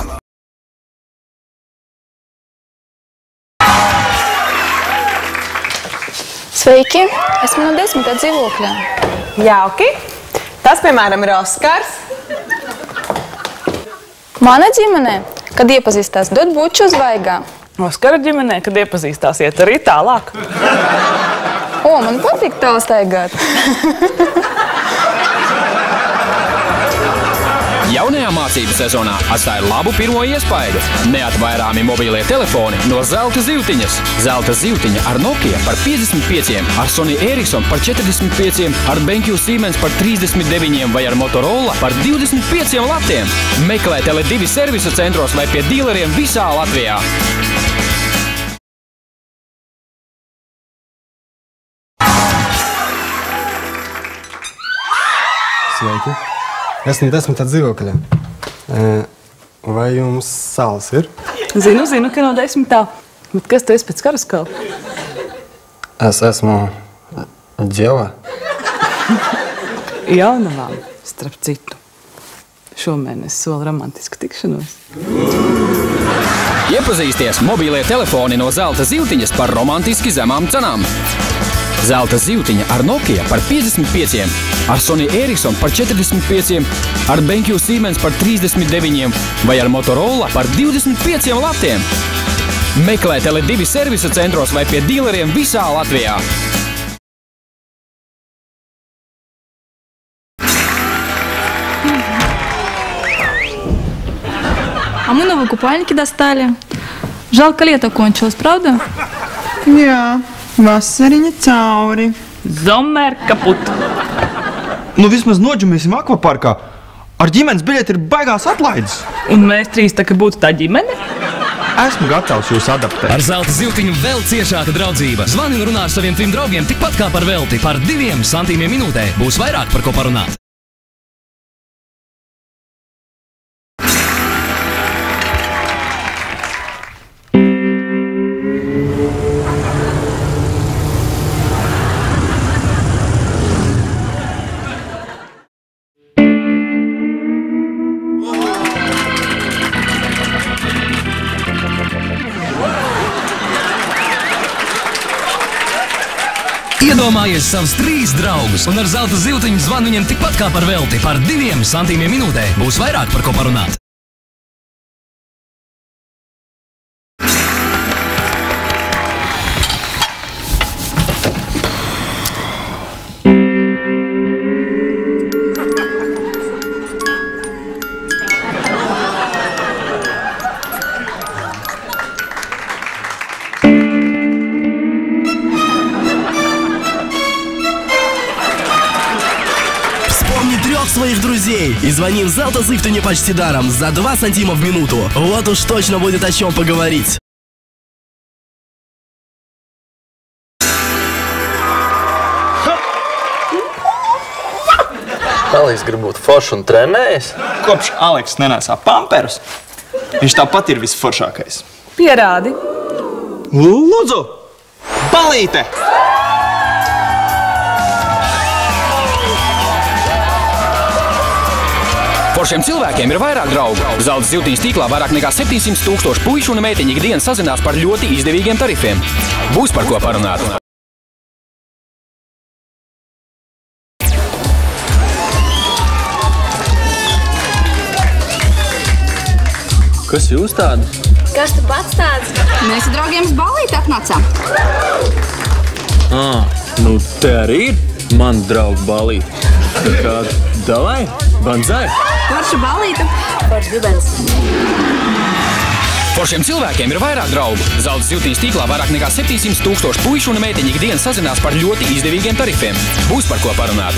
Sveiki! Esmu no desmitā dzīvokļā. Jauki! Tas, piemēram, ir Oskars. Mana ģimenē, kad iepazīstās, dod buču zvaigā. Oskara ģimenē, kad iepazīstās, iet arī tālāk. O, man patīk tā staigāt. Jaunajā mācību sezonā atstāja labu pirmo iespaidu. Neatvairāmi mobīlie telefoni no zelta zivtiņas. Zelta zivtiņa ar Nokia par piecdesmit pieciem, ar Sony Ericsson par četrdesmit pieciem, ar BenQ Siemens par trīsdesmit deviņiem vai ar Motorola par divdesmit pieciem latiem. Meklē Tele divi servisa centros vai pie dīleriem visā Latvijā. Sveiki! Esmu desmitā dzīvokļā. Vai jums salas ir? Zinu, zinu, ka no desmitā. Bet kas tu esi pēc karaskala? Es esmu ģeva. Jaunavām, starp citu. Šomēnes sola romantisku tikšanos. Iepazīsties mobīlie telefoni no zelta zivtiņas par romantiski zemām cenām. Zelta zivtiņa ar Nokia par piecdesmit pieciem, ar Sony Ericsson par četrdesmit pieciem, ar BenQ Siemens par trīsdesmit deviņiem vai ar Motorola par divdesmit pieciem latiem. Meklē Tele divi servisa centros vai pie dīleriem visā Latvijā. А мы новые купальники достали. Жалко, лето кончилось, правда? Jā, vasariņa cauri. Zomer kaput. Nu vismaz noģumēsim akvaparkā. Ar ģimenes biļeti ir baigās atlaides. Un mēs trīs tā kā būtu tā ģimene? Esmu gatavs jūs adaptēt. Ar zelta ziltiņu vēl ciešāka draudzība. Zvani un runā ar saviem trim draugiem tikpat kā par velti. Par diviem santīmiem minūtē būs vairāk par ko parunāt. Iedomājies savus trīs draugus un ar zelta ziltiņu zvani viņiem tikpat kā par velti. Par diviem santīmiem minūtē būs vairāk par ko parunāt. Своих друзей и звони в Залта Зыфтоне почти даром за два сантима в минуту. Вот уж точно будет о чем поговорить. Aleks grib būt foršs un trenējies? Kopš Aleks nenēsā pamperus, viņš tāpat ir visforšākais. Pierādi. Lūdzu, balīte! Foršiem cilvēkiem ir vairāk draugu. Zelta ziltiņas tīklā vairāk nekā septiņsimt tūkstoši puišu un meiteņu ikdienas sazinās par ļoti izdevīgiem tarifiem. Būs par ko parunāt. Kas jūs tādi? Kas tu pats tāds? Mēs ar draugiem uz ballīti atnācām. Ā, nu te arī ir man draugu ballīti. Tā kā dalai, bandzai. Forša ballīte. Forša dibens. Foršiem cilvēkiem ir vairāk draugu. Zelta ziltiņas tīklā vairāk nekā septiņsimt tūkstoši puišu un meiteņu ikdienas sazinās par ļoti izdevīgiem tarifiem. Būs par ko parunāt.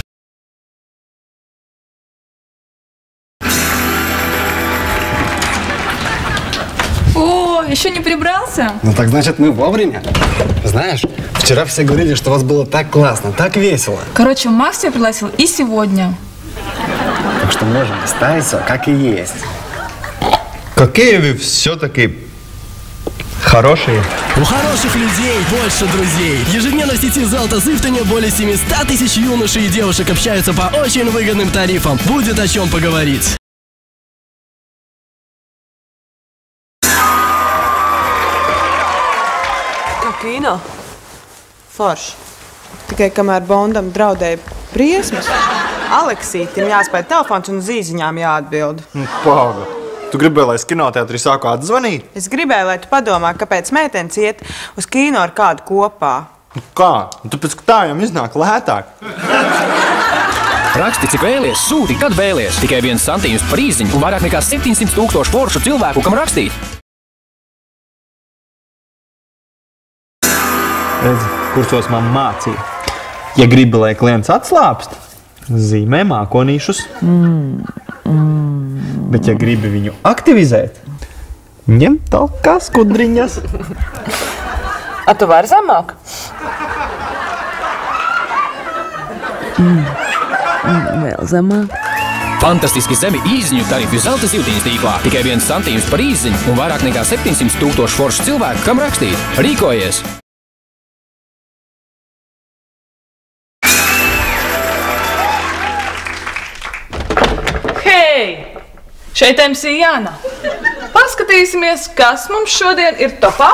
О, еще не прибрался? Ну так значит мы вовремя. Знаешь, вчера все говорили, что у вас было так классно, так весело. Короче, Макс тебя пригласил и сегодня. Так что можем оставить все как и есть. Какие вы все-таки хорошие. У хороших людей больше друзей. Ежедневно в сети Залта Зыфтоне более семисот тысяч юношей и девушек общаются по очень выгодным тарифам. Будет о чем поговорить. Kino. Forši. Tikai kamēr Bondam draudēja briesmas, Aleksītim jāspēj telefons un zīziņām jāatbild. Nu, pauga. Tu gribēji, lai es kinoteātrī sāku atzvanīt? Es gribēju, lai tu padomā, kāpēc meitenes iet uz kino ar kādu kopā. Nu, kā? Tāpēc, ka tā jau iznāk lētāk. Raksti, cik vēlies, sūti, kad vēlies. Tikai viens santīms par īziņu un vairāk nekā septiņsimt tūkstoši foršu cilvēku, kam rakstīt. Redzi, kursos man mācīja. Ja gribi, lai klients atslāpst, zīmē mākonīšus. Mm, mm. Bet ja gribi viņu aktivizēt, ņem talkā skudriņas. A tu vari zemāk? Mm, mm, vēl zemāk. Fantastiski zemi īziņu tarifi Zelta ziltiņas tīklā. Tikai viens santīms par īziņu un vairāk nekā septiņsimt tūkstoši foršu cilvēku, kam rakstīt. Rīkojies! Hei! Šeit M C Jāna. Paskatīsimies, kas mums šodien ir topā.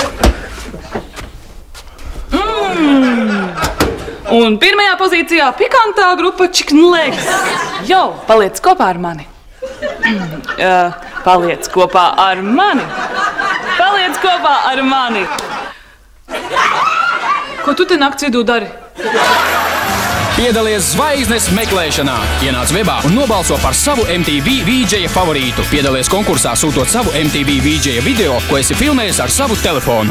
Mm. Un pirmajā pozīcijā pikantā grupa Chicken Legs. Jau, paliec kopā ar mani. uh, paliec kopā ar mani. Paliec Paliec kopā ar mani! Ko tu te nakts vidū dari? Piedalies zvaigznes meklēšanā. Ienāc webā un nobalso par savu M T V vīdžeja favorītu. Piedalies konkursā sūtot savu M T V vīdžeja video, ko esi filmējis ar savu telefonu.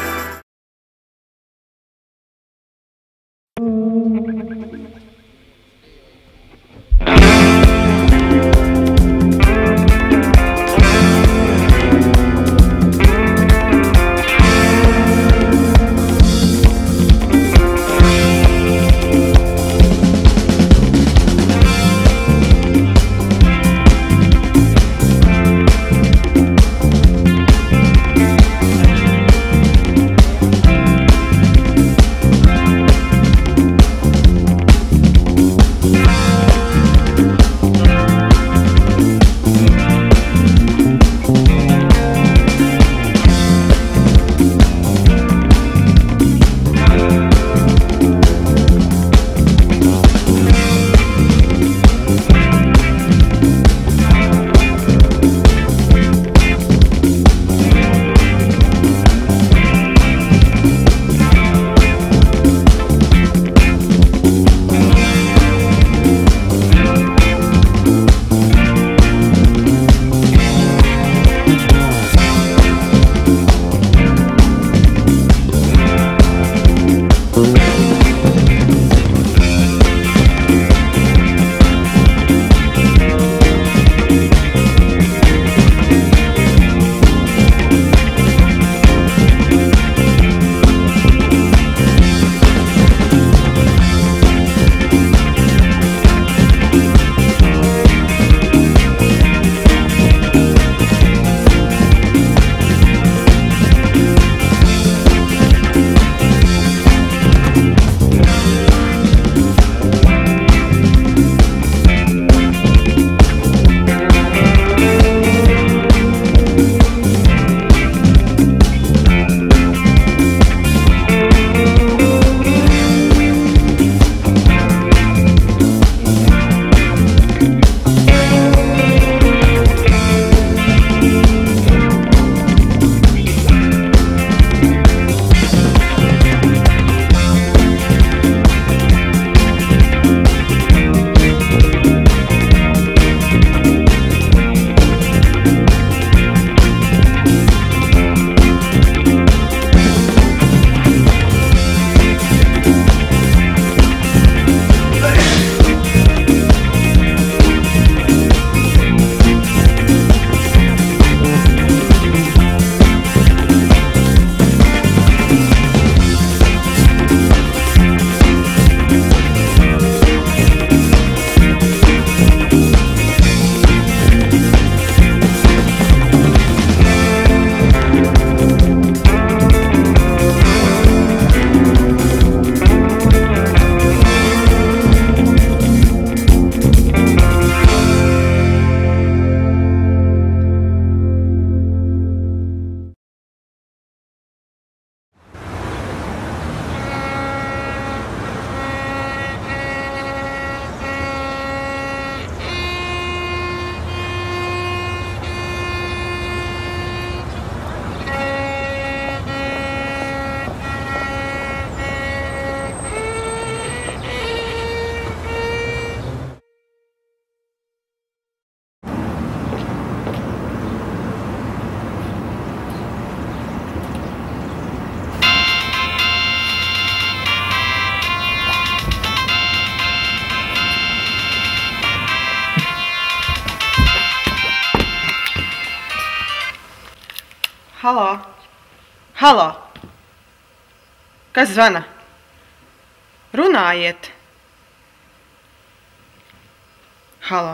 Halo? Halo? Kas zvana? Runājiet. Halo?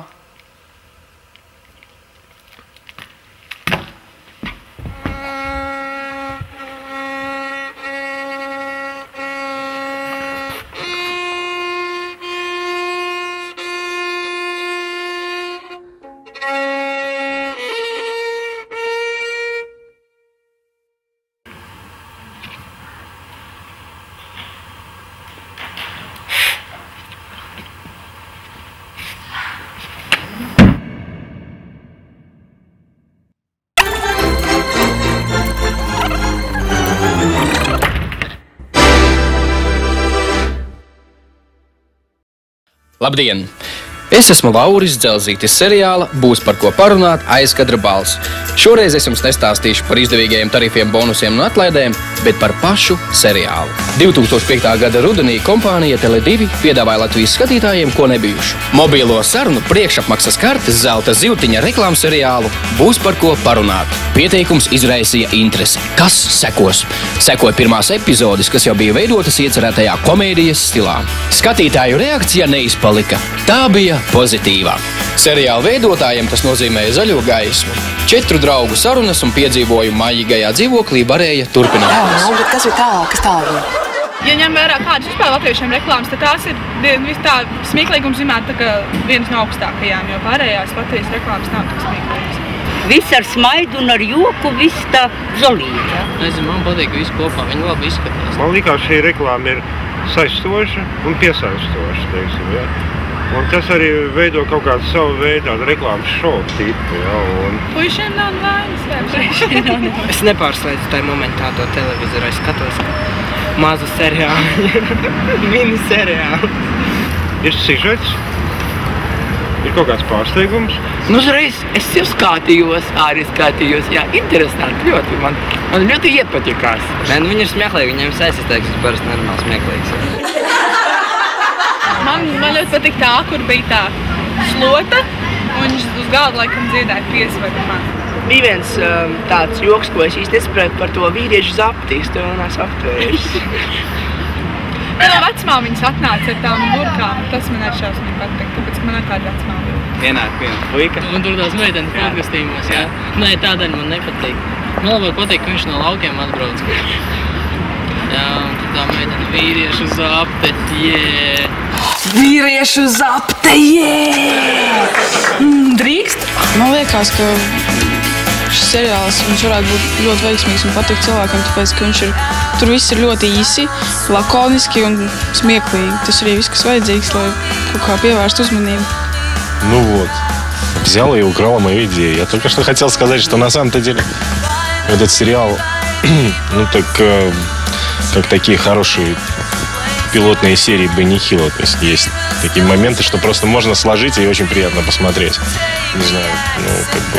Labdien! Es esmu Lauris Dzelzītis seriāla Būs par ko parunāt aizkadra balss. Šoreiz es jums nestāstīšu par izdevīgajiem tarifiem, bonusiem un atlaidēm, bet par pašu seriālu. divi tūkstoši piektā gada rudenī kompānija Tele divi piedāvāja Latvijas skatītājiem ko nebijušu. Mobīlo sarunu priekšapmaksas kartes Zelta Ziltiņa reklāmu seriālu Būs par ko parunāt. Pieteikums izraisīja interesi. Kas sekos? Sekoja pirmās epizodes, kas jau bija veidotas iecerētajā komēdijas stilā. Skatītāju reakcija neizpalika. Tā bija pozitīvā. Seriāla veidotājiem tas nozīmēja zaļo gaismu. Četru draugu sarunas un piedzīvojumu maģīgajā dzīvoklī varēja turpināties. Jā, bet kas ir tālāk? Kas tālāk? Ja ņem vērā kādas vispār latviešiem reklāmas, tad tās ir vis tā smieklīgums zināt tā kā vienas no augstākajām, jo pārējās Latvijas reklāmas nav tik smieklīgas. Viss ar smaidu un ar joku, viss tā zolīta. Nezinu, man patīk visu kopā, viņi labi izskatās. Man likās, šī reklāma ir saistoša un piesaistoša, teiksim, jā. Un tas arī veido kaut kādu savu veidu, tādu reklāmas šovu tipu, jā. Un... Puišiem nav vainas, vai puišiem nav vainas? Es nepārslēdzu tajā momentā to televizoru, es skatos mazu seriālu, mini seriālu. Ir sižets, ir kaut kāds pārsteigums. Nu, uzreiz es jau skatījos, arī skatījos, jā, interesanti, ļoti, man, man ļoti iepatikās. Nē, nu viņi ir smieklīgi, viņiem saistīgs, es parasti normāli smieklīgs. Man, man ļoti patīk tā, kur bija tā slota, un viņš uz galda laikam dziedāja piesvaru man. Bija viens um, tāds joks, ko es īsti nesapratu par to vīriešu zaptīs, to vēl neesmu aptvērts. Ja no vecmāmiņas atnāca ar tām burkām, tas man arī šausmīgi patīk, tāpēc, ka man ir tāda vecmāmiņa. Ienāk viens puika. Un tur tās meitenes podkastīmos, jā. Nē, tādēļ man nepatīk. Man labāk patīk, ka viņš no laukiem atbrauc. Jā, un tad tā meitene vīriešu zapte, jē. Vīriešu zapte, jē! Mm, drīkst? Man liekas, ka šis seriāls viņš varētu būt ļoti veiksmīgs un patikt cilvēkam, tāpēc, ka viņš ir, tur viss ir ļoti īsi, lakoniski un smieklīgi. Tas arī viss, kas vajadzīgs, lai kaut kā pievērst uzmanību. Ну вот, взял и украл мою идею. Я только что хотел сказать, что на самом-то деле этот сериал, ну так, как такие хорошие пилотные серии Бенни Хилла. То есть есть такие моменты, что просто можно сложить и очень приятно посмотреть. Не знаю, ну как бы...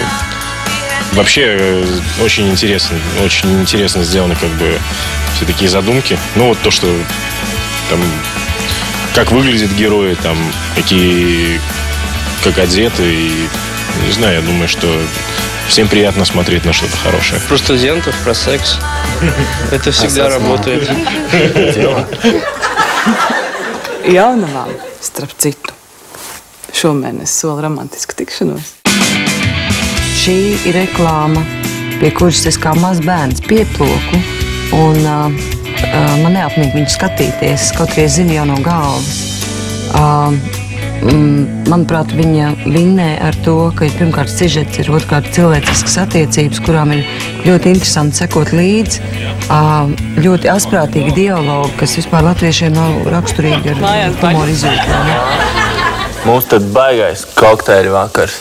Вообще очень интересно, очень интересно сделаны как бы все такие задумки. Ну вот то, что там, как выглядят герои, там, какие, как одеты. И, не знаю, я думаю, что всем приятно смотреть на что-то хорошее. Про студентов, про секс. Это всегда работает. Jaunavām, starp citu, šomēnes sola romantisku tikšanos. Šī ir reklāma, pie kuras es kā maz bērns pieploku, un uh, uh, man neapnīk viņu skatīties, kaut arī es zinu jau no galvas. Uh, mm, manuprāt, viņa vinnē ar to, ka ir pirmkārt sižets, ir otrkārt cilvēciskas attiecības, kurām ir ļoti interesanti sekot līdzi, uh, ļoti asprātīgi dialogi, kas vispār latviešiem nav raksturīgi ar humoru izjūtām. Mums tad baigais kokteļu vakars.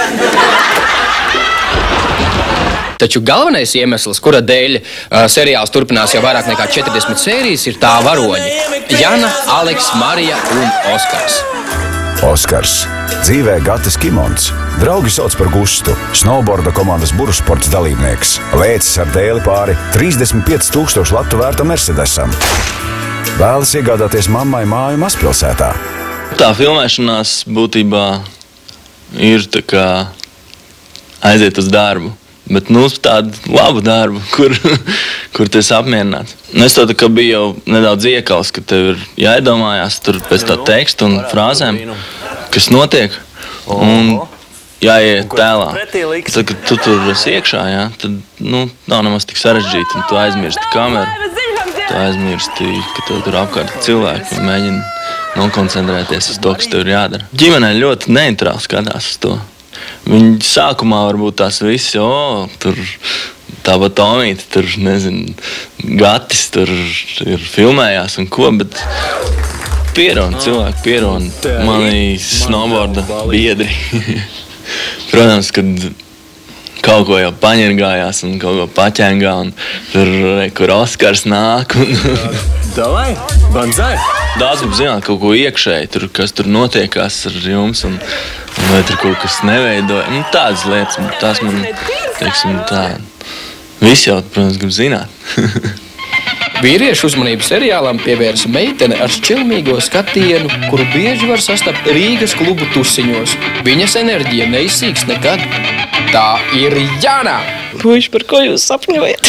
Taču galvenais iemesls, kura dēļ uh, seriāls turpinās jau vairāk nekā četrdesmit sērijas, ir tā varoņi – Jana, Aleks, Marija un Oskars. Oskars. Dzīvē Gatis Kimons. Draugi sauc par Gustu. Snowboarda komandas burvsports dalībnieks. Lēcis ar dēli pāri trīsdesmit pieci tūkstoši latu vērta Mercedesam. Vēlas iegādāties mammai māju mazpilsētā. Tā filmēšanās būtībā ir tā kā aiziet uz darbu. Bet nu uz tādu labu darbu, kur, kur tu esi apmierināts. Es to tā kā biju jau nedaudz iekals, ka tev ir jāiedomājās tur pēc tā teksta un frāzēm, kas notiek, un jāiet tēlā. Tad, kad tu tur esi iekšā, jā, tad nu, nav nemaz tik sarežģīti, un tu aizmirsti kameru, tu aizmirsti, ka tev tur apkārt cilvēki un mēģini nokoncentrēties uz to, kas tev ir jādara. Ģimenē ļoti neitrāli skatās uz to. Viņi sākumā varbūt tās visi, o, tur tāpat Tomīti, tur, nezinu, Gatis tur ir filmējās un ko, bet pierona cilvēki, pierona mani snowboarda biedri. Protams, kad kaut ko jau paņirgājās un kaut ko paķēngā, un tur, kur Oskars nāk. Un Davai, banzai! Daudz grib zināt kaut ko iekšēji, tur, kas tur notiekās ar jums, un, un vai tur kaut kas neveidoja. Nu, tādas lietas, tās man, teiksim, tā, visi jau, protams, grib zināt. Vīriešu uzmanību seriālam pievērsa meitene ar šķilmīgo skatienu, kuru bieži var sastapt Rīgas klubu tusiņos. Viņas enerģija neizsīks nekad. Tā ir Jana! Puiši, par ko jūs sapņojat?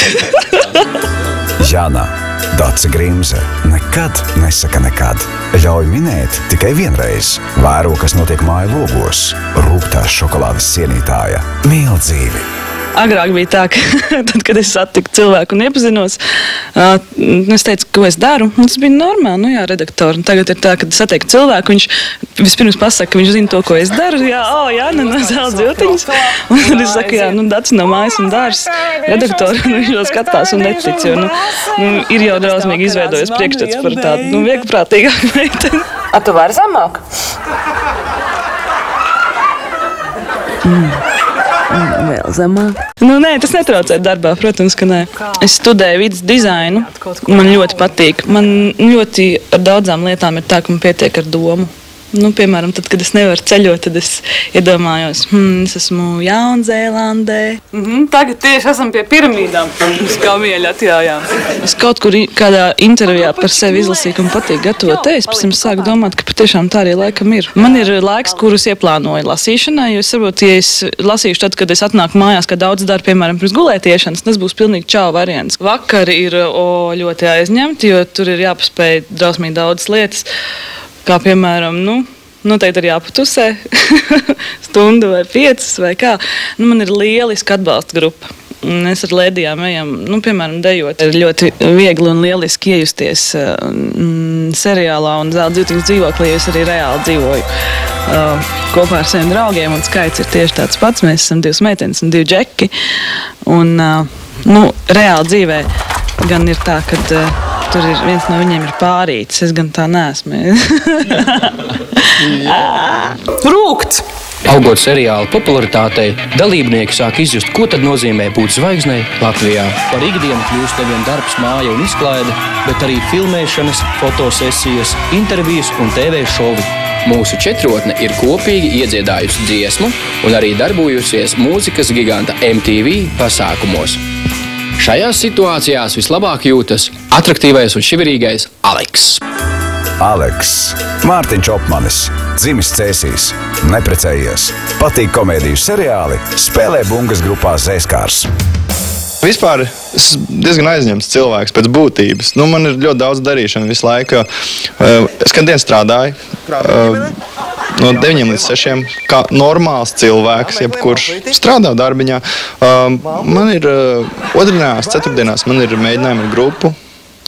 Jana, Dace Grimze, nekad nesaka nekad. Ļauj minēt tikai vienreiz. Vēro, kas notiek māju logos. Rūgtās šokolādes cienītāja. Mīl dzīvi. Agrāk bija tā, ka tad, kad es satiku cilvēku un iepazinos, uh, es teicu, ko es daru, un tas bija normāli, nu jā, redaktori. Un tagad ir tā, kad es satieku cilvēku, viņš vispirms pasaka, ka viņš zina to, ko es daru, jā, o, jā, ne, no Zelta Ziltiņas. Un tad es saku, jā, nu, Dace no mājas un dārs, redaktori, un viņš jau skatās un netic, jo, nu, nu ir jau drausmīgi izveidojies priekšstats par tādu, nu, vieglprātīgāku meiteni. A tu vari zemāk? Mm. Vēl zemāk. Nu, nē, tas netraucē darbā, protams, ka nē. Es studēju vidas dizainu, man ļoti patīk. Man ļoti ar daudzām lietām ir tā, ka man pietiek ar domu. Nu, piemēram, tad, kad es nevaru ceļot, tad es iedomājos, hmm, es esmu Jaunzēlandē. Mm-hmm, tagad tieši esam pie piramīdām, kā mieļi atjājām. Es kaut kur kādā intervijā par sevi izlasīju, ka man patīk gatavot ēst, pēc tam sāku domāt, ka patiešām tā arī laikam ir. Man ir laiks, kurus ieplānoju lasīšanai, jo es saprotu, ja es lasīšu tad, kad es atnāku mājās, kad daudz daru, piemēram, pirms gulētiešanas, tas būs pilnīgi čau variants. Vakar ir o, ļoti aizņemti, jo tur ir jāpaspēj drausmīgi daudzas lietas. Kā piemēram, nu, noteikti ir jāpatusē stundu vai piecas vai kā. Nu, man ir lieliska atbalsta grupa. Mēs ar Lēdijām ejam, nu, piemēram, dejot. Ir ļoti viegli un lieliski iejusties mm, seriālā un Zelta Ziltiņas dzīvoklī, jo es arī reāli dzīvoju uh, kopā ar saviem draugiem, un skaits ir tieši tāds pats. Mēs esam divas meitenes un divi džeki. Un, uh, nu, reāli dzīvē gan ir tā, kad uh, tur ir viens no viņiem ir pārītis. Es gan tā neesmu. Rūkt! Augot seriāla popularitātei, dalībnieki sāk izjust, ko tad nozīmē būt zvaigznei Latvijā. Par ikdienu kļūst nevien darbs, māja un izklaide, bet arī filmēšanas, fotosesijas, intervijas un T V šovi. Mūsu četrotne ir kopīgi iedziedājusi dziesmu un arī darbojusies mūzikas giganta M T V pasākumos. Šajās situācijās vislabāk jūtas atraktīvais un šivirīgais Aleks. Aleks, Mārtiņš Opmanis, dzimis Cēsīs, neprecējies, patīk komēdiju seriāli, spēlē bungas grupā Zēskārs. Vispār es diezgan aizņemts cilvēks pēc būtības. Nu, man ir ļoti daudz darīšana visu laiku. Es kad dienu strādāju, no deviņiem līdz sešiem, kā normāls cilvēks, jebkurš strādā darbiņā. Man ir otrdienās, ceturtdienās, man ir mēģinājumi ar grupu.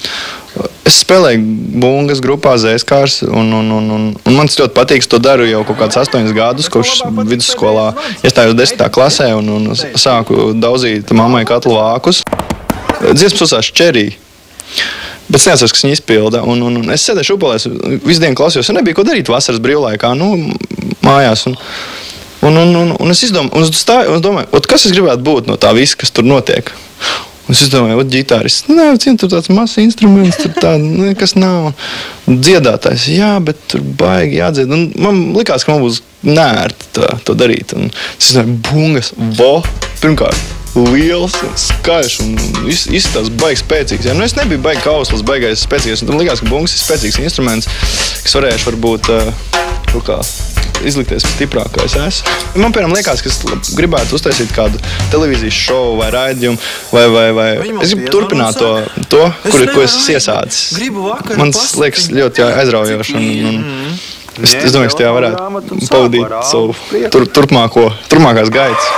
Es spēlēju bungas grupā Zēskārs, un, un, un, un, un man tas ļoti patīk. Es to daru jau kaut kādus astoņus gadus, kopš vidusskolā iestājos desmitā klasē un, un sāku daudzīt mammai katlu vākus. Dziesmas uzsās Čerī, bet es neatceros, kas viņa izpilda. Un, un, un es sēdēju šupalēs, visu dienu klausījos, un nebija ko darīt vasaras brīvlaikā, nu, mājās. Un, un, un, un, un es izdomāju, un es stāju, un es domāju, ot, kas es gribētu būt no tā visa, kas tur notiek. Un es domāju, ot, ģitārists, nē, tur tāds mazs instruments, tur tā, nekas nav. Dziedātājs, jā, bet tur baigi jādzied. Un man likās, ka man būs nērti tā, to darīt. Un es domāju, bungas, vo, pirmkārt, liels un skaļš un izskatās baigi spēcīgs. Ja? Nu, es nebiju baigi kausls, baigais spēcīgs. Un tam likās, ka bungas ir spēcīgs instruments, kas varēšu varbūt uh, kaut kā izlikties stiprākais es. Man, piemēram, liekas, ka es gribētu uztaisīt kādu televīzijas šovu vai raidījumu, vai, vai, vai es gribu turpināt to, to kur, ko es esmu iesācis. Man tas liekas ļoti aizraujoši, un, un es, es domāju, ka tajā varētu pavadīt savu tur, turpmāko, turpmākās gaitas.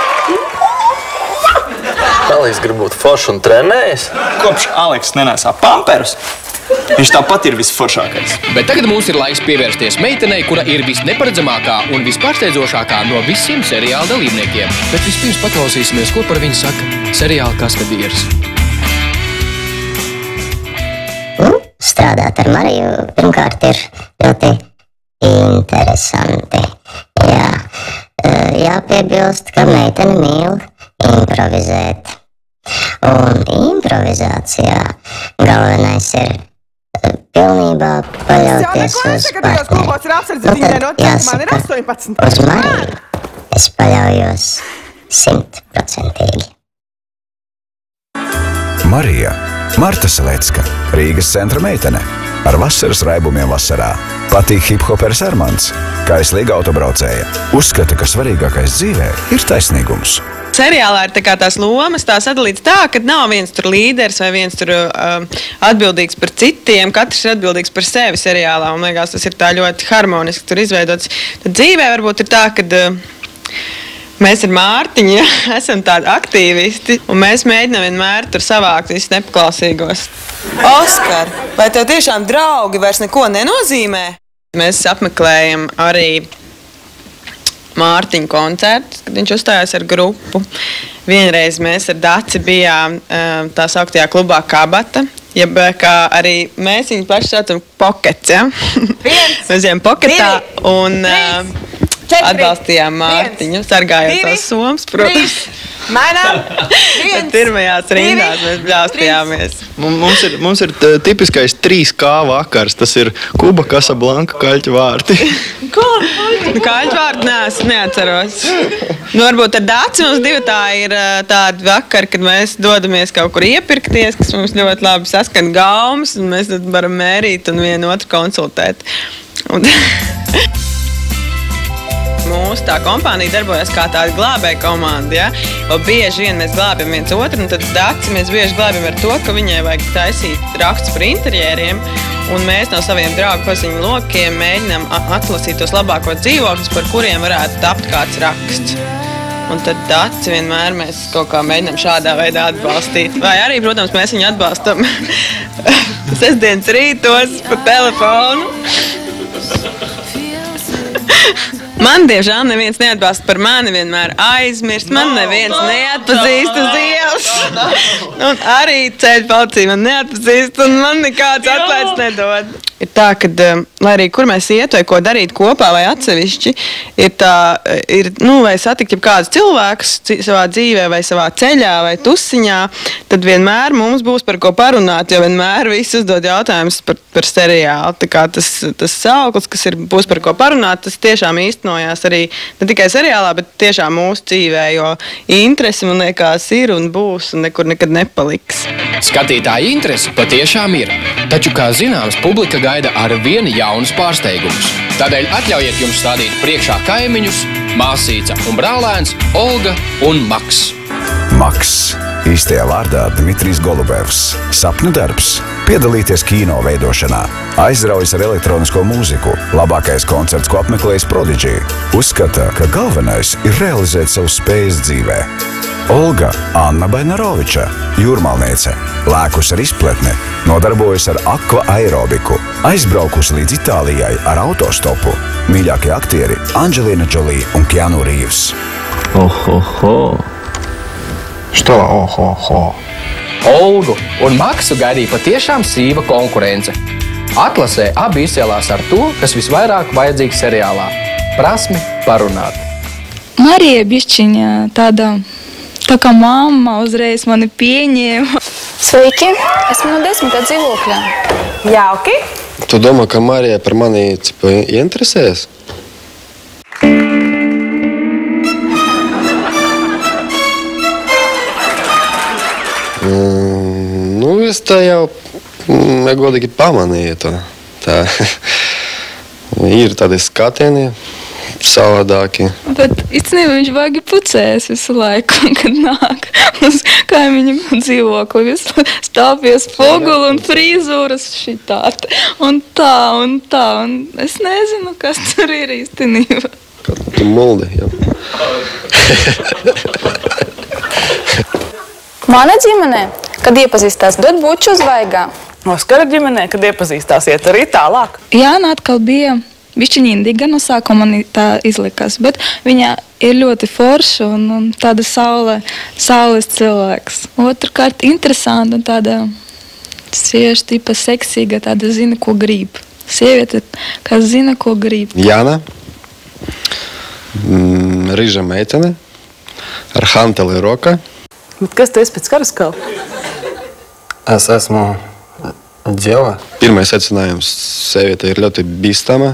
Aleks grib būt foršs un trenējis? Kopš Aleks nenēsā pamperus, viņš tāpat ir visforšākais. Bet tagad mums ir laiks pievērsties meitenei, kura ir visneparedzamākā un vispārsteidzošākā no visiem seriāla dalībniekiem. Bet vispirms paklausīsimies, ko par viņu saka seriāla kaskadieris. Strādāt ar Mariju pirmkārt ir ļoti interesanti. Jā, jāpiebilst, ka meitene mīl improvizēt. Un improvizācijā galvenais ir pilnībā paļauties uz partneri. Nu tad jāsaka, uz Mariju es paļaujos simtprocentīgi. Marija, Marta Selecka, Rīgas centra meitene, ar vasaras raibumiem vasarā. Patīk hiphoperis Armands, kaislīga autobraucēja. Uzskata, ka svarīgākais dzīvē ir taisnīgums. Seriālā ir tā kā tās lomas tā sadalīts tā, ka nav viens tur līderis vai viens tur uh, atbildīgs par citiem, katrs ir atbildīgs par sevi seriālā, un liekas, tas ir tā ļoti harmoniski tur izveidots. Tad dzīvē varbūt ir tā, ka uh, mēs ar Mārtiņu ja, esam tādi aktīvisti, un mēs mēģinām vienmēr tur savākt visus nepaklausīgos. Oskar, vai tev tiešām draugi vairs neko nenozīmē? Mēs apmeklējam arī Mārtiņa koncerts, kad viņš uzstājās ar grupu. Vienreiz mēs ar Daci bijām tā sauktajā klubā Kabata, jeb kā arī mēs viņu paši saucam Pokets, ja? Viens, mēs bijām Poketā un trīs, atbalstījām Mārtiņu, sargājot tos somas, protams. Mainām! Viens, pirmajās rindās divi, mēs bļaustījāmies. Mums ir, mums ir tipiskais trīs K vakars. Tas ir Kuba, Kasablanka, Kaļķu vārti. Ko? Kaļķu vārti nees, neatceros. Nu, varbūt ar Daci mums divi tā ir tādi vakari, kad mēs dodamies kaut kur iepirkties, kas mums ļoti labi saskan gaumas, un mēs tad varam mērīt un vienu otru konsultēt. Un mūsu tā kompānija darbojas kā tāda glābēja komanda, ja? O bieži vien mēs glābjam viens otru, un tad Daci mēs bieži glābjam ar to, ka viņai vajag taisīt rakstus par interjeriem, un mēs no saviem draugu paziņu lokiem mēģinām atlasīt tos labākos dzīvokļus, par kuriem varētu tapt kāds raksts. Un tad Daci vienmēr mēs kaut kā mēģinām šādā veidā atbalstīt. Vai arī, protams, mēs viņu atbalstam sestdienas rītos pa telefonu. Man, diemžēl, neviens neatbalsta par mani, vienmēr aizmirst, man neviens neatpazīst uz ielas. Un arī ceļu policija man neatpazīst, un man nekāds atlaids nedod. Ir tā, ka, lai arī kur mēs iet vai ko darīt kopā vai atsevišķi, ir tā, ir, nu, vai satikt jau kādus cilvēkus savā dzīvē vai savā ceļā vai tusiņā, tad vienmēr mums būs par ko parunāt, jo vienmēr visi uzdod jautājumus par, par seriālu. Tā kā tas, tas sauklis, kas ir būs par ko parunāt, tas tiešām īstenojās arī ne tikai seriālā, bet tiešām mūsu dzīvē, jo interesi, man liekas, ir un būs un nekur nekad nepaliks. Skatītāja interese patiešām ir, taču, kā zināms, publika gaida ar vienu jaunus pārsteigumus. Tādēļ atļaujiet jums stādīt priekšā kaimiņus, māsīca un brālēns Olga un Maks. Maks. Īstajā vārdā Dmitrijs Golubevs. Sapņu darbs. Piedalīties kino veidošanā. Aizraujas ar elektronisko mūziku. Labākais koncerts, ko apmeklējis Prodigy. Uzskata, ka galvenais ir realizēt savus spējas dzīvē. Olga Anna Bainaroviča, jūrmalniece, lēkus ar izpletni, nodarbojas ar akva aerobiku, aizbraukusi līdz Itālijai ar autostopu. Mīļākie aktieri Angelina Jolie un Keanu Reeves. Ohoho! Što ohoho? Olgu un Maksu gaidīja patiešām sīva konkurence. Atlasē abi izcēlās ar to, kas visvairāk vajadzīgs seriālā – prasmi parunāt. Marija bišķiņa tāda... Tā kā mamma uzreiz mani pieņēma. Sveiki, esmu no desmitā dzīvokļā. Jauki? Tu domā, ka Marija par mani cipa ieinteresējas? Mm, nu, es tā jau negodīgi pamanīju to. Tā ir tādi skatieni. Savādāki. Bet īstenībā viņš baigi pucēs visu laiku, kad nāk uz kaimiņu dzīvokli. Visu stāv pie spoguli un frizūras šitā. Un tā, un tā. Un es nezinu, kas tur ir īstenībā. Kā tu muldi, jā. Mana ģimenē, kad iepazīstās, dod buču uz vaigā. Oskara ģimenē, kad iepazīstās, iet arī tālāk. Jāna atkal bija... Bišķiņa indiga no sākuma man tā izlikās, bet viņa ir ļoti forša un, un tāda saule, saules cilvēks. Otrkārt, interesanta un tāda sievieša tipa seksīga, tāda zina, ko grib. Sieviete, kas zina, ko grib. Jāna, mm, Riža meitene, ar hanteli roka. Bet kas tu esi pēc karaskala? Es esmu ģeva. Pirmais secinājums sieviete ir ļoti bīstama,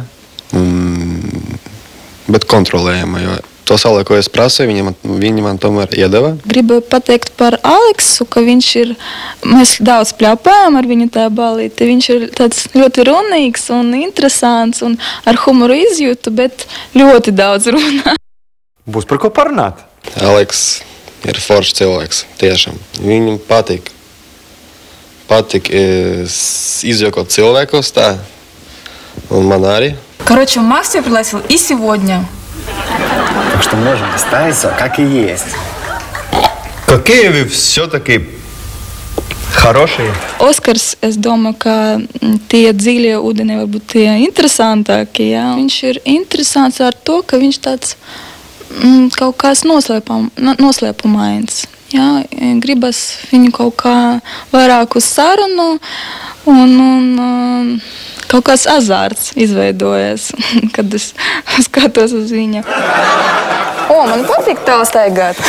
bet kontrolējama, jo to saulē, ko es prasīju, viņi man, viņi man tomēr iedeva. Gribu pateikt par Aleksu, ka viņš ir, mēs daudz pļāpājam ar viņu tā balīti. Viņš ir tāds ļoti runīgs un interesants un ar humoru izjūtu, bet ļoti daudz runā. Būs par ko parunāt? Aleks ir foršs cilvēks, tiešām. Viņam patīk. Patīk izjokot cilvēkus tā, un man arī. Короче, Макс тебя пригласил и сегодня. Так что можем оставить все как и есть. Какие вы все-таки хорошие. Oskars, es domāju, ka tie dziļie ūdeni varbūt tie interesantākie. Jā. Viņš ir interesants ar to, ka viņš tāds mm, kaut kāds noslēpum, noslēpumains. Jā, gribas viņu kaut kā vairāk uz sarunu un, un kaut kāds azarts izveidojas, kad es skatos uz viņu. O, man patīk tā staigāt.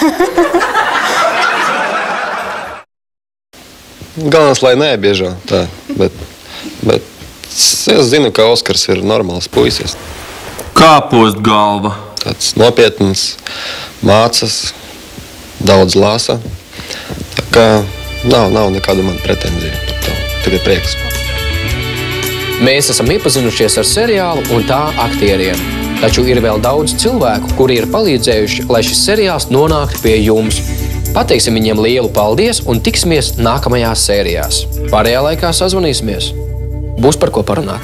Galvenais, lai neiebežo tā, bet, bet es zinu, ka Oskars ir normāls puisis. Kāpost galva? Tāds nopietns, mācas, daudz lāsa. Tā kā nav, nav nekāda man pretenzija par to. Tikai prieks. Mēs esam iepazinušies ar seriālu un tā aktieriem. Taču ir vēl daudz cilvēku, kuri ir palīdzējuši, lai šis seriāls nonāktu pie jums. Pateiksim viņiem lielu paldies un tiksimies nākamajās sērijās. Pārējā laikā sazvanīsimies. Būs par ko parunāt.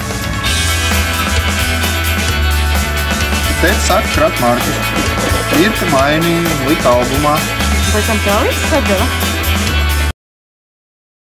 Tēt saka Kratmārki. Irka mainīja, lika albumā. Vai tam tā viss sadeva?